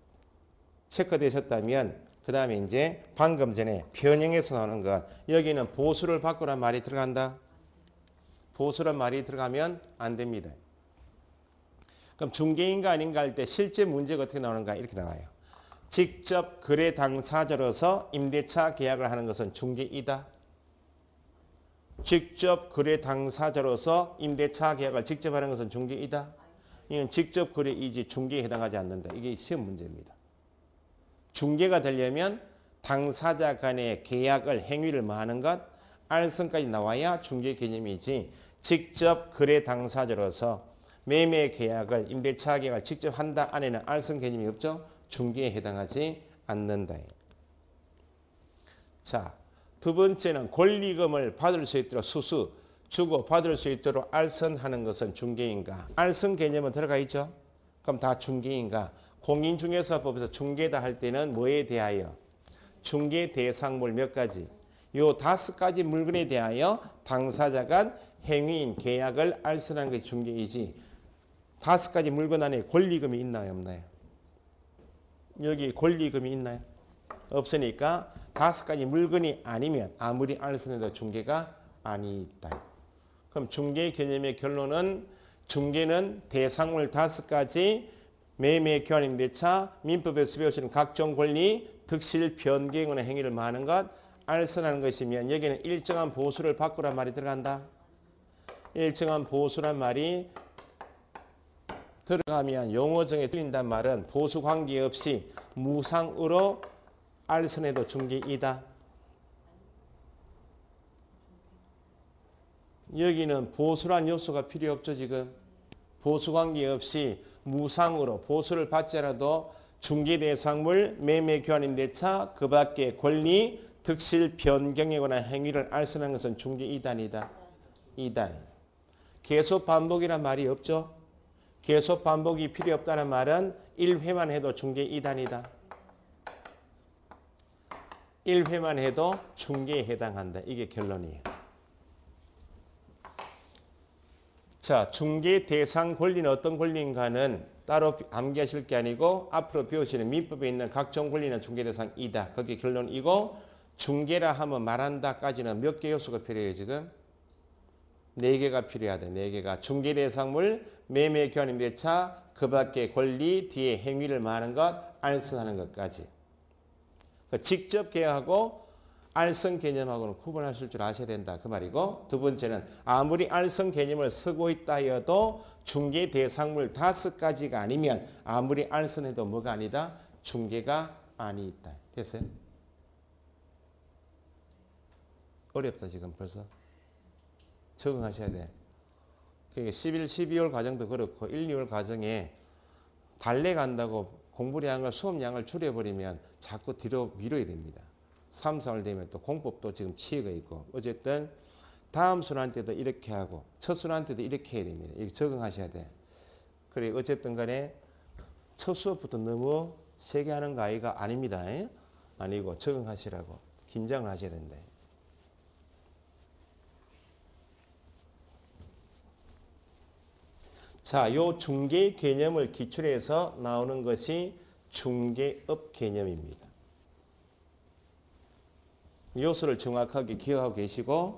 체크되셨다면 그 다음에 이제 방금 전에 변형해서 나오는 것 여기는 보수를 바꾸란 말이 들어간다. 보수란 말이 들어가면 안 됩니다. 그럼 중개인가 아닌가 할 때 실제 문제가 어떻게 나오는가 이렇게 나와요. 직접 거래 당사자로서 임대차 계약을 하는 것은 중개이다. 직접 거래 당사자로서 임대차 계약을 직접 하는 것은 중개이다. 이건 직접 거래이지 중개에 해당하지 않는다. 이게 시험 문제입니다. 중개가 되려면 당사자 간의 계약을 행위를 뭐 하는 것 알선까지 나와야 중개 개념이지 직접 거래 당사자로서 매매 계약을 임대차 계약을 직접 한다 안에는 알선 개념이 없죠. 중개에 해당하지 않는다. 자, 두 번째는 권리금을 받을 수 있도록 수수 주고 받을 수 있도록 알선하는 것은 중개인가? 알선 개념은 들어가 있죠. 그럼 다 중개인가? 공인중개사법에서 중개다 할 때는 뭐에 대하여? 중개 대상물 몇 가지? 요 다섯 가지 물건에 대하여 당사자 간 행위인 계약을 알선하는 것이 중개이지 다섯 가지 물건 안에 권리금이 있나요? 없나요? 여기 권리금이 있나요? 없으니까 다섯 가지 물건이 아니면 아무리 알선해도 중개가 아니다. 그럼 중개 개념의 결론은 중개는 대상물 다섯 가지 매매 교환임대차 민법에서 배우시는 각종 권리 득실 변경의 행위를 말하는 것 알선하는 것이면 여기는 일정한 보수를 바꾸란 말이 들어간다. 일정한 보수란 말이 들어가면 용어정에 틀린단 말은 보수 관계없이 무상으로 알선해도 중개이다. 여기는 보수란 요소가 필요 없죠. 지금 보수 관계없이 무상으로 보수를 받더라도 중개 대상물 매매 교환임대차 그 밖에 권리 득실 변경에 관한 행위를 알선하는 것은 중개 이단이다. 이단. 계속 반복이란 말이 없죠. 계속 반복이 필요 없다는 말은 일 회만 해도 중개 이단이다. 일 회만 해도 중개에 해당한다. 이게 결론이에요. 자, 중개 대상 권리는 어떤 권리인가는 따로 암기하실 게 아니고 앞으로 배우시는 민법에 있는 각종 권리는 중개 대상이다. 그게 결론이고 중개라 하면 말한다까지는 몇 개 요소가 필요해요 지금? 네 개가 필요하다. 네 개가 중개 대상물, 매매 교환임대차, 그 밖의 권리, 뒤에 행위를 말하는 것, 알선하는 것까지. 직접 계약하고 알선 개념하고는 구분하실 줄 아셔야 된다. 그 말이고 두 번째는 아무리 알선 개념을 쓰고 있다 해도 중개 대상물 다섯 가지가 아니면 아무리 알선해도 뭐가 아니다? 중개가 아니다. 됐어요? 어렵다 지금 벌써. 적응하셔야 돼. 그러니까 십일, 십이월 과정도 그렇고 일, 이월 과정에 달래 간다고 공부량을 수업량을 줄여버리면 자꾸 뒤로 미뤄야 됩니다. 삼, 사월 되면 또 공법도 지금 치여가 있고 어쨌든 다음 순환 때도 이렇게 하고 첫 순환 때도 이렇게 해야 됩니다. 이렇게 적응하셔야 돼. 그래 어쨌든 간에 첫 수업부터 너무 세게 하는 거 아이가 아닙니다. 에? 아니고 적응하시라고 긴장을 하셔야 된다. 자, 요 중개 개념을 기출해서 나오는 것이 중개업 개념입니다. 요소를 정확하게 기억하고 계시고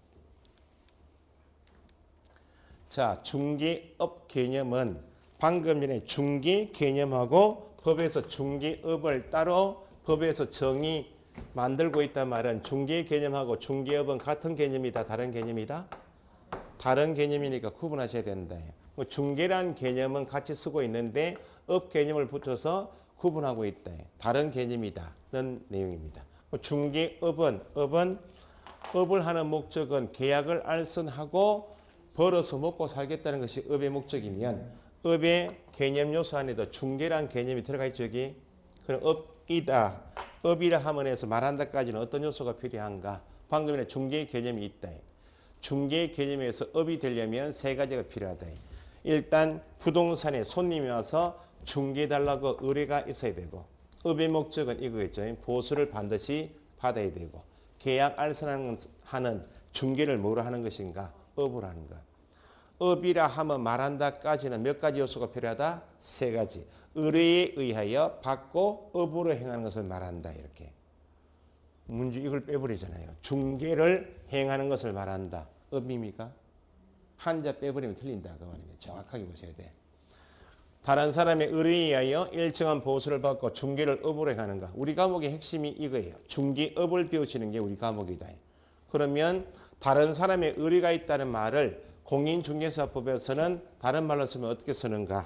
자, 중개업 개념은 방금 전에 중개 개념하고 법에서 중개업을 따로 법에서 정의 만들고 있단 말은 중개 개념하고 중개업은 같은 개념이다, 다른 개념이다? 다른 개념이니까 구분하셔야 된다. 중개란 개념은 같이 쓰고 있는데 업 개념을 붙여서 구분하고 있다. 다른 개념이다는 내용입니다. 중개업은 업은 업을 하는 목적은 계약을 알선하고 벌어서 먹고 살겠다는 것이 업의 목적이면 업의 개념 요소 안에도 중개란 개념이 들어가 있죠. 여기. 그럼 업이다. 업이라 하면에서 말한다까지는 어떤 요소가 필요한가? 방금 전에 중개 개념이 있다. 중개 개념에서 업이 되려면 세 가지가 필요하다. 일단 부동산에 손님이 와서 중개해달라고 의뢰가 있어야 되고 업의 목적은 이거겠죠. 보수를 반드시 받아야 되고 계약 알선하는 하는 중개를 뭐로 하는 것인가? 업을 하는 것. 업이라 하면 말한다까지는 몇 가지 요소가 필요하다? 세 가지. 의뢰에 의하여 받고 업으로 행하는 것을 말한다. 이렇게. 문제 이걸 빼버리잖아요. 중개를 행하는 것을 말한다. 업입니까? 한자 빼버리면 틀린다. 그 말입니다. 정확하게 보셔야 돼. 다른 사람의 의뢰에 의하여 일정한 보수를 받고 중개를 업으로 행하는가. 우리 과목의 핵심이 이거예요. 중개업을 배우시는 게 우리 과목이다. 그러면 다른 사람의 의뢰가 있다는 말을 공인중개사법에서는 다른 말로 쓰면 어떻게 쓰는가.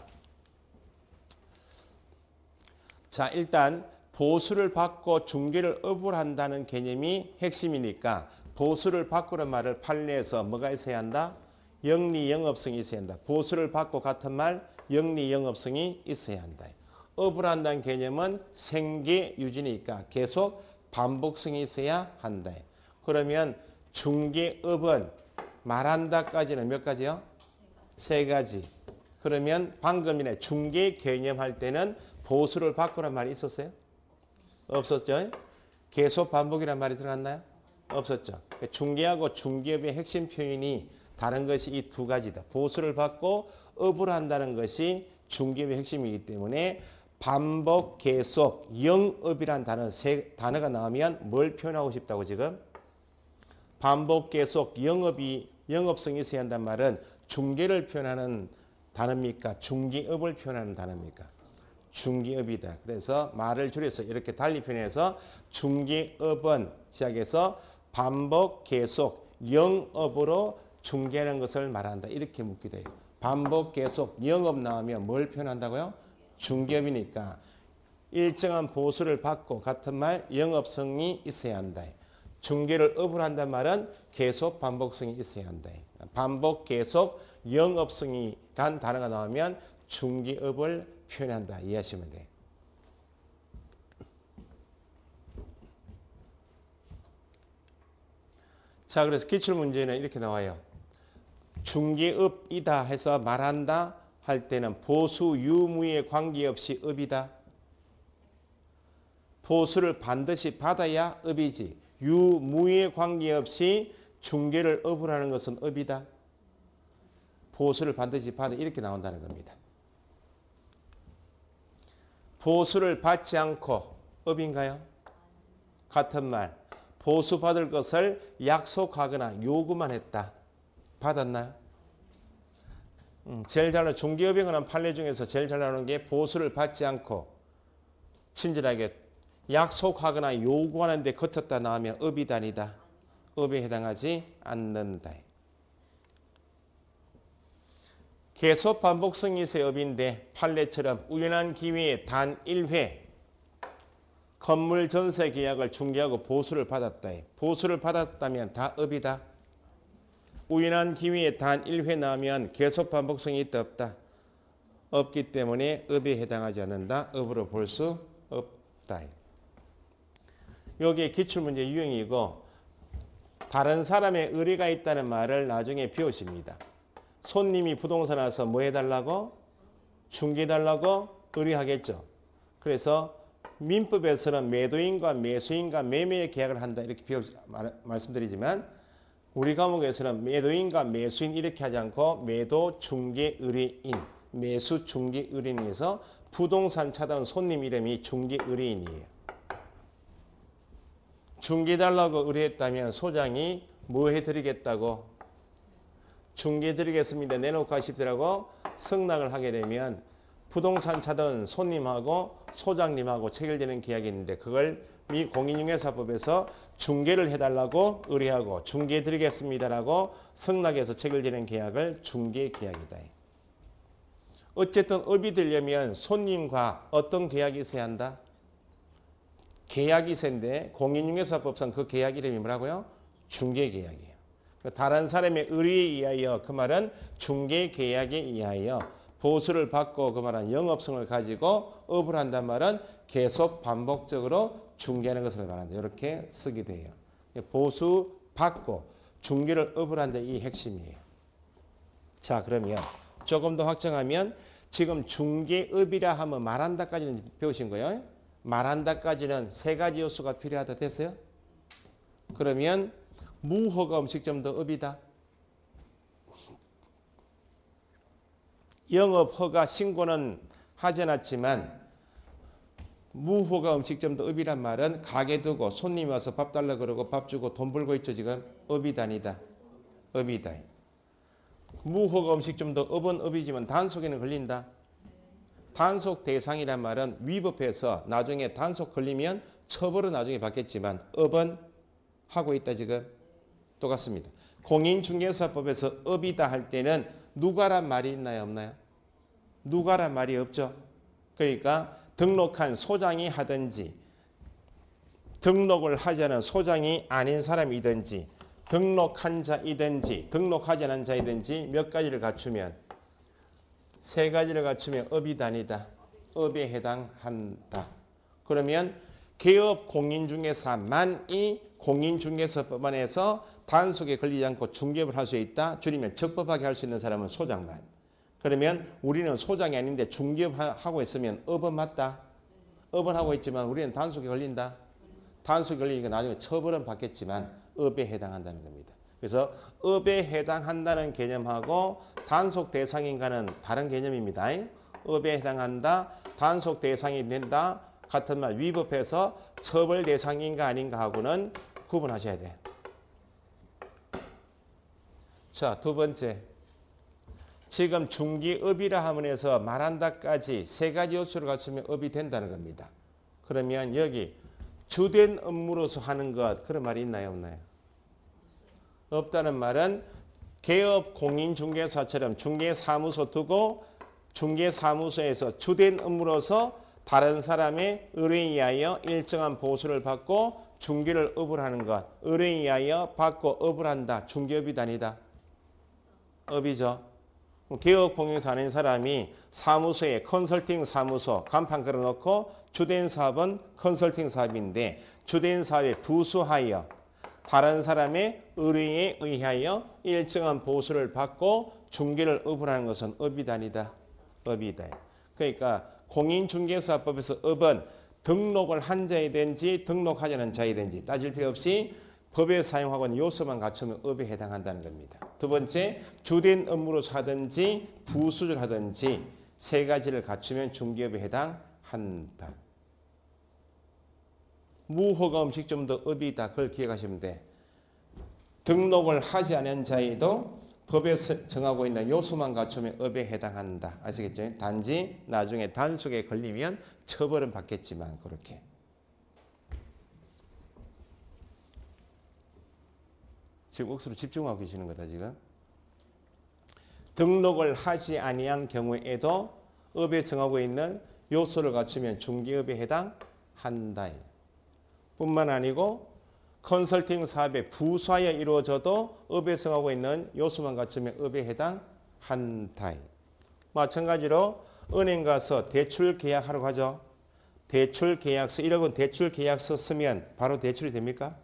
자, 일단 보수를 받고 중개를 업을 한다는 개념이 핵심이니까 보수를 바꾸는 말을 판례에서 뭐가 있어야 한다? 영리 영업성이 있어야 한다. 보수를 받고 같은 말 영리 영업성이 있어야 한다. 업을 한다는 개념은 생계 유지니까 계속 반복성이 있어야 한다. 그러면 중개업은 말한다까지는 몇 가지요? 세 가지. 그러면 방금 전에 중개 개념할 때는 보수를 바꾸란 말이 있었어요? 없었죠? 계속 반복이란 말이 들어갔나요? 없었죠. 중개하고 중개업의 핵심 표현이 다른 것이 이 두 가지다. 보수를 받고 업을 한다는 것이 중개업의 핵심이기 때문에 반복, 계속, 영업이란 단어, 세 단어가 나오면 뭘 표현하고 싶다고 지금? 반복, 계속, 영업이 영업성이 있어야 한다는 말은 중개를 표현하는 단어입니까? 중개업을 표현하는 단어입니까? 중개업이다. 그래서 말을 줄여서 이렇게 달리 표현해서 중개업은 시작해서 반복, 계속, 영업으로 중개하는 것을 말한다. 이렇게 묻기도 해요. 반복, 계속, 영업 나오면 뭘 표현한다고요? 중개업이니까 일정한 보수를 받고 같은 말 영업성이 있어야 한다. 중개를 업을 한다는 말은 계속 반복성이 있어야 한다. 반복, 계속, 영업성이 간 단어가 나오면 중개업을 표현한다. 이해하시면 돼요. 자, 그래서 기출문제는 이렇게 나와요. 중개업이다 해서 말한다 할 때는 보수 유무에 관계없이 업이다. 보수를 반드시 받아야 업이지. 유무에 관계없이 중개를 업을 하는 것은 업이다. 보수를 반드시 받아 이렇게 나온다는 겁니다. 보수를 받지 않고 업인가요? 같은 말. 보수 받을 것을 약속하거나 요구만 했다. 받았나요? 음, 제일 잘 나오는 중개업에 관한 판례 중에서 제일 잘 나오는 게 보수를 받지 않고 친절하게 약속하거나 요구하는 데 거쳤다 나오면 업이다 아니다. 업에 해당하지 않는다. 계속 반복성이 있어야 업인데 판례처럼 우연한 기회에 단 일 회 건물 전세 계약을 중개하고 보수를 받았다. 보수를 받았다면 다 업이다. 우연한 기회에 단 일 회 나오면 계속 반복성이 있다 없다. 없기 때문에 업에 해당하지 않는다. 업으로 볼 수 없다. 여기에 기출문제 유형이고 다른 사람의 의뢰가 있다는 말을 나중에 배우십니다. 손님이 부동산 와서 뭐 해달라고? 중개해달라고 의뢰하겠죠. 그래서 민법에서는 매도인과 매수인과 매매의 계약을 한다 이렇게 배우, 말, 말씀드리지만 우리 과목에서는 매도인과 매수인 이렇게 하지 않고 매도 중개 의뢰인, 매수 중개 의뢰인에서 부동산 찾아온 손님 이름이 중개 의뢰인이에요. 중개해달라고 의뢰했다면 소장이 뭐 해드리겠다고? 중개해드리겠습니다. 내놓고 하십시오라고 승낙을 하게 되면 부동산 찾아온 손님하고 소장님하고 체결되는 계약이 있는데 그걸 미 공인중개사법에서 중개를 해달라고 의뢰하고 중개해드리겠습니다라고 승낙해서 체결되는 계약을 중개계약이다. 어쨌든 업이 되려면 손님과 어떤 계약이 있어야 한다? 계약이 있는데 공인중개사법상 그 계약 이름이 뭐라고요? 중개계약이에요. 다른 사람의 의뢰에 의하여 그 말은 중개계약에 의하여 보수를 받고 그 말은 영업성을 가지고 업을 한다는 말은 계속 반복적으로 중개하는 것을 말한다. 이렇게 쓰게 돼요. 보수 받고 중개를 업을 한다. 이 핵심이에요. 자, 그러면 조금 더 확정하면 지금 중개업이라 하면 말한다까지는 배우신 거예요. 말한다까지는 세 가지 요소가 필요하다 됐어요? 그러면 무허가 음식점도 업이다. 영업허가 신고는 하지 않았지만 무허가 음식점도 업이란 말은 가게 두고 손님이 와서 밥 달라 그러고 밥 주고 돈 벌고 있죠. 지금 업이다 아니다. 업이다. 무허가 음식점도 업은 업이지만 단속에는 걸린다. 단속 대상이란 말은 위법해서 나중에 단속 걸리면 처벌은 나중에 받겠지만 업은 하고 있다. 지금 똑같습니다. 공인중개사법에서 업이다 할 때는 누가란 말이 있나요? 없나요? 누가란 말이 없죠. 그러니까 등록한 소장이 하든지 등록을 하지 않은 소장이 아닌 사람이든지 등록한 자이든지 등록하지 않은 자이든지 몇 가지를 갖추면 세 가지를 갖추면 업이다 아니다. 업에 해당한다. 그러면 개업 공인중개사만이 공인중개사법 안에서 단속에 걸리지 않고 중개업을 할 수 있다. 줄이면 적법하게 할 수 있는 사람은 소장만. 그러면 우리는 소장이 아닌데 중개업하고 있으면 업은 맞다. 업은 하고 있지만 우리는 단속에 걸린다. 단속에 걸리니까 나중에 처벌은 받겠지만 업에 해당한다는 겁니다. 그래서 업에 해당한다는 개념하고 단속 대상인가는 다른 개념입니다. 업에 해당한다. 단속 대상이 된다. 같은 말 위법해서 처벌 대상인가 아닌가 하고는 구분하셔야 돼. 자, 두 번째. 지금 중기업이라 하면서 말한다까지 세 가지 요소를 갖추면 업이 된다는 겁니다. 그러면 여기 주된 업무로서 하는 것 그런 말이 있나요, 없나요? 없다는 말은 개업 공인중개사처럼 중개사무소 두고 중개사무소에서 주된 업무로서 다른 사람의 의뢰에 의하여 일정한 보수를 받고 중개를 업을 하는 것. 의뢰에 의하여 받고 업을 한다. 중개업이 아니다. 업이죠. 개업 공인사 하는 사람이 사무소에 컨설팅 사무소 간판 걸어놓고 주된 사업은 컨설팅 사업인데 주된 사업에 부수하여 다른 사람의 의뢰에 의하여 일정한 보수를 받고 중개를 업을 하는 것은 업이다 아니다. 업이다. 그러니까 공인중개사법에서 업은 등록을 한 자이든지 등록하지 않은 자이든지 따질 필요 없이 법에 사용하고 있는 요소만 갖추면 업에 해당한다는 겁니다. 두 번째, 주된 업무로서 하든지 부수를 하든지 세 가지를 갖추면 중개업에 해당한다. 무허가 음식점도 업이다. 그걸 기억하시면 돼. 등록을 하지 않은 자에도 법에서 정하고 있는 요소만 갖추면 업에 해당한다. 아시겠죠? 단지 나중에 단속에 걸리면 처벌은 받겠지만 그렇게. 지금 억수로 집중하고 계시는 거다 지금. 등록을 하지 아니한 경우에도 업에 정하고 있는 요소를 갖추면 중개업에 해당한다. 뿐만 아니고 컨설팅 사업의 부수하여 이루어져도 업에 정하고 있는 요소만 갖추면 업에 해당한다. 마찬가지로 은행 가서 대출 계약하러 가죠. 대출 계약서 일억 원 대출 계약서 쓰면 바로 대출이 됩니까?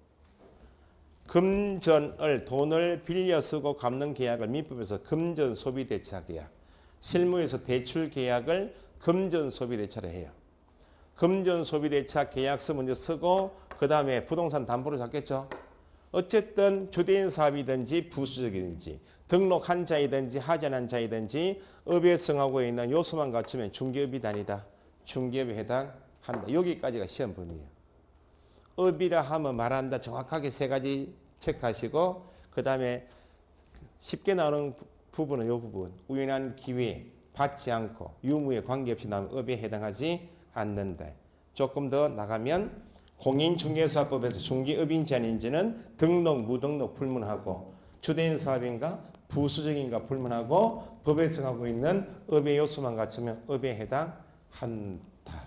금전을 돈을 빌려 쓰고 갚는 계약을 민법에서 금전 소비 대차 계약, 실무에서 대출 계약을 금전 소비 대차를 해요. 금전 소비 대차 계약서 먼저 쓰고 그 다음에 부동산 담보를 잡겠죠. 어쨌든 주된 사업이든지 부수적이든지 등록한 자이든지 하지 않은 자이든지 업에 정하고 있는 요소만 갖추면 중개업이 아니다. 중개업에 해당한다. 여기까지가 시험 범위예요. 업이라 하면 말한다. 정확하게 세 가지 체크하시고 그 다음에 쉽게 나오는 부분은 이 부분. 우연한 기회 받지 않고 유무에 관계없이 나오면 업에 해당하지 않는다. 조금 더 나가면 공인중개사법에서 중개업인지 아닌지는 등록, 무등록 불문하고 주된 사업인가 부수적인가 불문하고 법에 정하고 있는 업의 요소만 갖추면 업에 해당한다.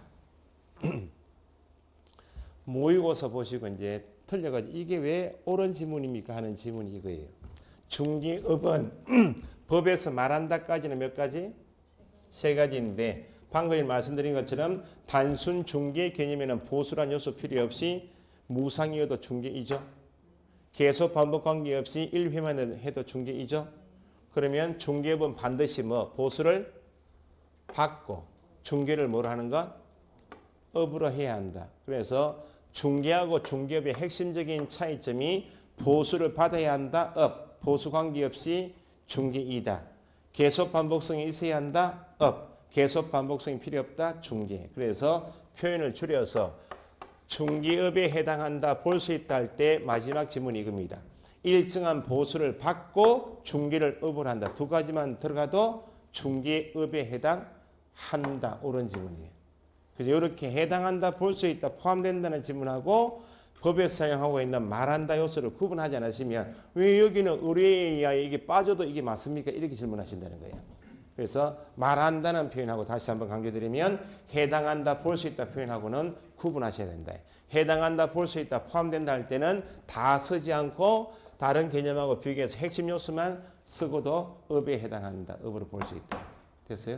모의고사 보시고 이제 틀려가지고 이게 왜 옳은 지문입니까 하는 지문이 이거예요. 중개업은 법에서 말한다까지는 몇 가지? 세 가지인데 방금 말씀드린 것처럼 단순 중개 개념에는 보수란 요소 필요 없이 무상이어도 중개이죠. 계속 반복 관계없이 일 회만 해도 중개이죠. 그러면 중개업은 반드시 뭐 보수를 받고 중개를 뭘 하는 것? 업으로 해야 한다. 그래서 중개하고 중개업의 핵심적인 차이점이 보수를 받아야 한다. 업. 보수 관계없이 중개이다. 계속 반복성이 있어야 한다. 업. 계속 반복성이 필요 없다. 중개. 그래서 표현을 줄여서 중개업에 해당한다. 볼 수 있다 할 때 마지막 지문이 이겁니다. 일정한 보수를 받고 중개를 업을 한다. 두 가지만 들어가도 중개업에 해당한다. 옳은 지문이에요. 그래서 이렇게 해당한다, 볼 수 있다, 포함된다는 지문하고 법에서 사용하고 있는 말한다 요소를 구분하지 않으시면 왜 여기는 의뢰에 의하여 이게 빠져도 이게 맞습니까? 이렇게 질문하신다는 거예요. 그래서 말한다는 표현하고 다시 한번 강조드리면 해당한다, 볼 수 있다 표현하고는 구분하셔야 된다. 해당한다, 볼 수 있다, 포함된다 할 때는 다 쓰지 않고 다른 개념하고 비교해서 핵심 요소만 쓰고도 업에 해당한다. 업으로 볼 수 있다. 됐어요?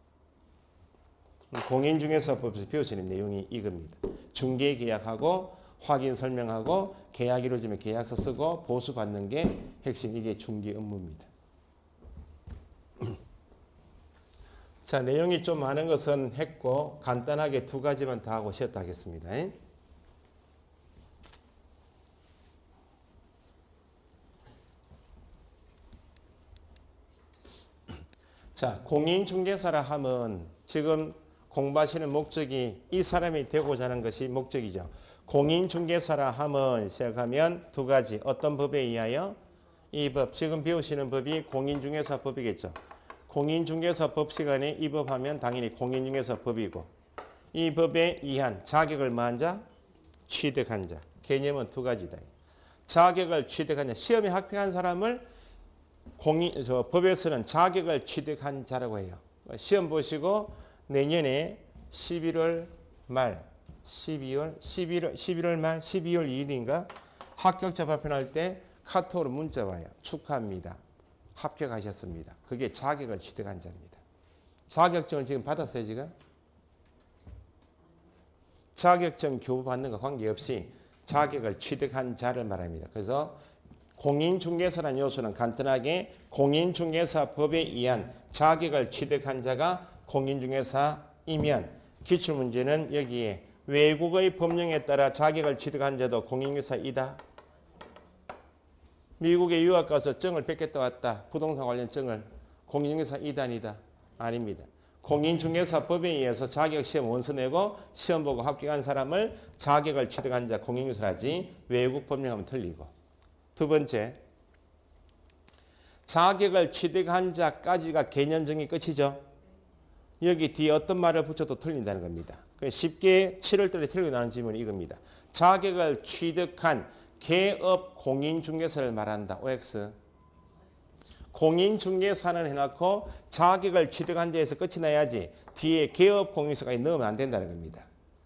공인중개사법에서 배우시는 내용이 이겁니다. 중개계약하고 확인 설명하고 계약 이루어지면 계약서 쓰고 보수받는 게 핵심, 이게 중개 업무입니다. 자, 내용이 좀 많은 것은 했고 간단하게 두 가지만 더 하고 쉬었다 하겠습니다. 자, 공인중개사라 하면 지금 공부하시는 목적이 이 사람이 되고자 하는 것이 목적이죠. 공인중개사라 하면 시작하면 두 가지. 어떤 법에 의하여? 이 법, 지금 배우시는 법이 공인중개사법이겠죠. 공인중개사법 시간에 이 법 하면 당연히 공인중개사법이고 이 법에 의한 자격을 뭐한 자? 취득한 자. 개념은 두 가지다. 자격을 취득한 자. 시험에 합격한 사람을 공인, 저 법에서는 자격을 취득한 자라고 해요. 시험 보시고 내년에 십일월 말, 십이월, 십일월, 십일월 말, 십이월 이 일인가 합격자 발표할 때 카톡으로 문자 와요. 축하합니다. 합격하셨습니다. 그게 자격을 취득한 자입니다. 자격증을 지금 받았어요, 지금? 자격증 교부받는 거 관계없이 자격을 취득한 자를 말합니다. 그래서 공인중개사라는 요소는 간단하게 공인중개사법에 의한 자격을 취득한 자가 공인중개사이면 기출문제는 여기에 외국의 법령에 따라 자격을 취득한 자도 공인중개사이다. 미국에 유학 가서 증을 뺏겠다 왔다. 부동산 관련 증을 공인중개사이다 아니다? 아닙니다. 공인중개사법에 의해서 자격시험 원서 내고 시험 보고 합격한 사람을 자격을 취득한 자 공인중개사라지 외국 법령하면 틀리고. 두 번째, 자격을 취득한 자까지가 개념정의 끝이죠. 여기 뒤에 어떤 말을 붙여도 틀린다는 겁니다. 쉽게 칠월달에 틀리고 나온 질문이 이겁니다. 자격을 취득한 개업 공인중개사를 말한다. 오엑스. 공인중개사는 해놓고 자격을 취득한 자에서 끝이 나야지 뒤에 개업 공인중개사까지 넣으면 안 된다는 겁니다.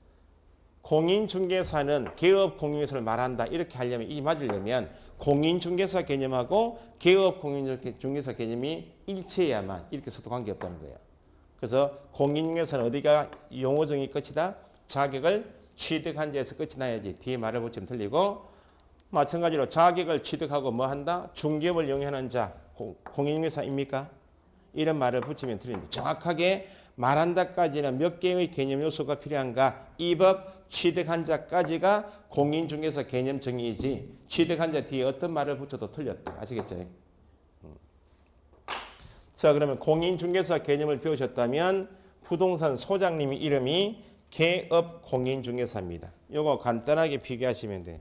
공인중개사는 개업 공인중개사를 말한다. 이렇게 하려면 이 맞으려면 공인중개사 개념하고 개업 공인중개사 개념이 일치해야만 이렇게 써도 관계없다는 거예요. 그래서 공인중개사는 어디가 용어정의 끝이다? 자격을 취득한 자에서 끝이 나야지 뒤에 말을 붙이면 틀리고 마찬가지로 자격을 취득하고 뭐 한다? 중개업을 영위하는 자 공인중개사입니까? 이런 말을 붙이면 틀린다. 정확하게 말한다까지는 몇 개의 개념 요소가 필요한가? 이 법 취득한 자까지가 공인중개사 개념 정의이지 취득한 자 뒤에 어떤 말을 붙여도 틀렸다. 아시겠죠? 음. 자, 그러면 공인중개사 개념을 배우셨다면 부동산 소장님 이름이 개업 공인중개사입니다. 요거 간단하게 비교하시면 돼요.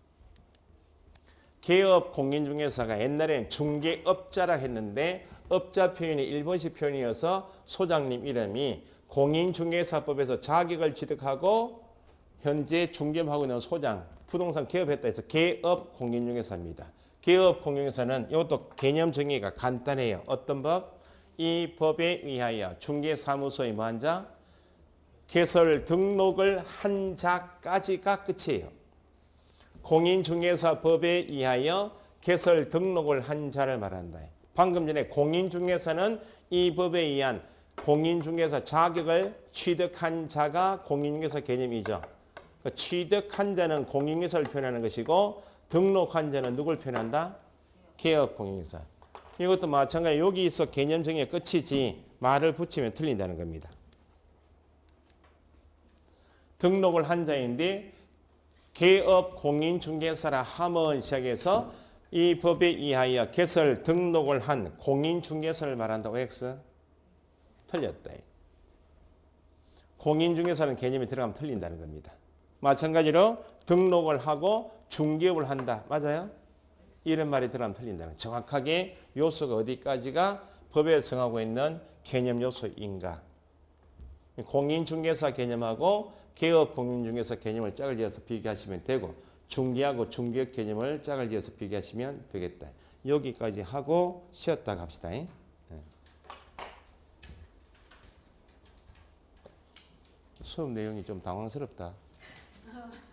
개업 공인중개사가 옛날엔 중개업자라 했는데 업자 표현이 일본식 표현이어서 소장님 이름이 공인중개사법에서 자격을 취득하고 현재 중개업하고 있는 소장, 부동산 개업했다 해서 개업 공인중개사입니다. 개업 공인중개사는 이것도 개념 정의가 간단해요. 어떤 법? 이 법에 의하여 중개사무소의 뭐한 자? 개설 등록을 한 자까지가 끝이에요. 공인중개사법에 의하여 개설 등록을 한 자를 말한다. 방금 전에 공인중개사는 이 법에 의한 공인중개사 자격을 취득한 자가 공인중개사 개념이죠. 취득한 자는 공인중개사를 표현하는 것이고 등록한 자는 누굴 표현한다? 개업 공인중개사. 이것도 마찬가지로 여기서 개념 정의의 끝이지 말을 붙이면 틀린다는 겁니다. 등록을 한 자인데 개업 공인중개사라 함은 시작해서 이 법에 의하여 개설 등록을 한 공인중개사를 말한다. 오엑스. 틀렸다. 공인중개사는 개념이 들어가면 틀린다는 겁니다. 마찬가지로 등록을 하고 중개업을 한다. 맞아요? 이런 말이 들어가면 틀린다는 거예요. 정확하게 요소가 어디까지가 법에 정하고 있는 개념 요소인가. 공인중개사 개념하고 개업 공인중개사 개념을 짝을 지어서 비교하시면 되고 중개하고 중개업 개념을 짝을 지어서 비교하시면 되겠다. 여기까지 하고 쉬었다 갑시다. 네. 수업 내용이 좀 당황스럽다.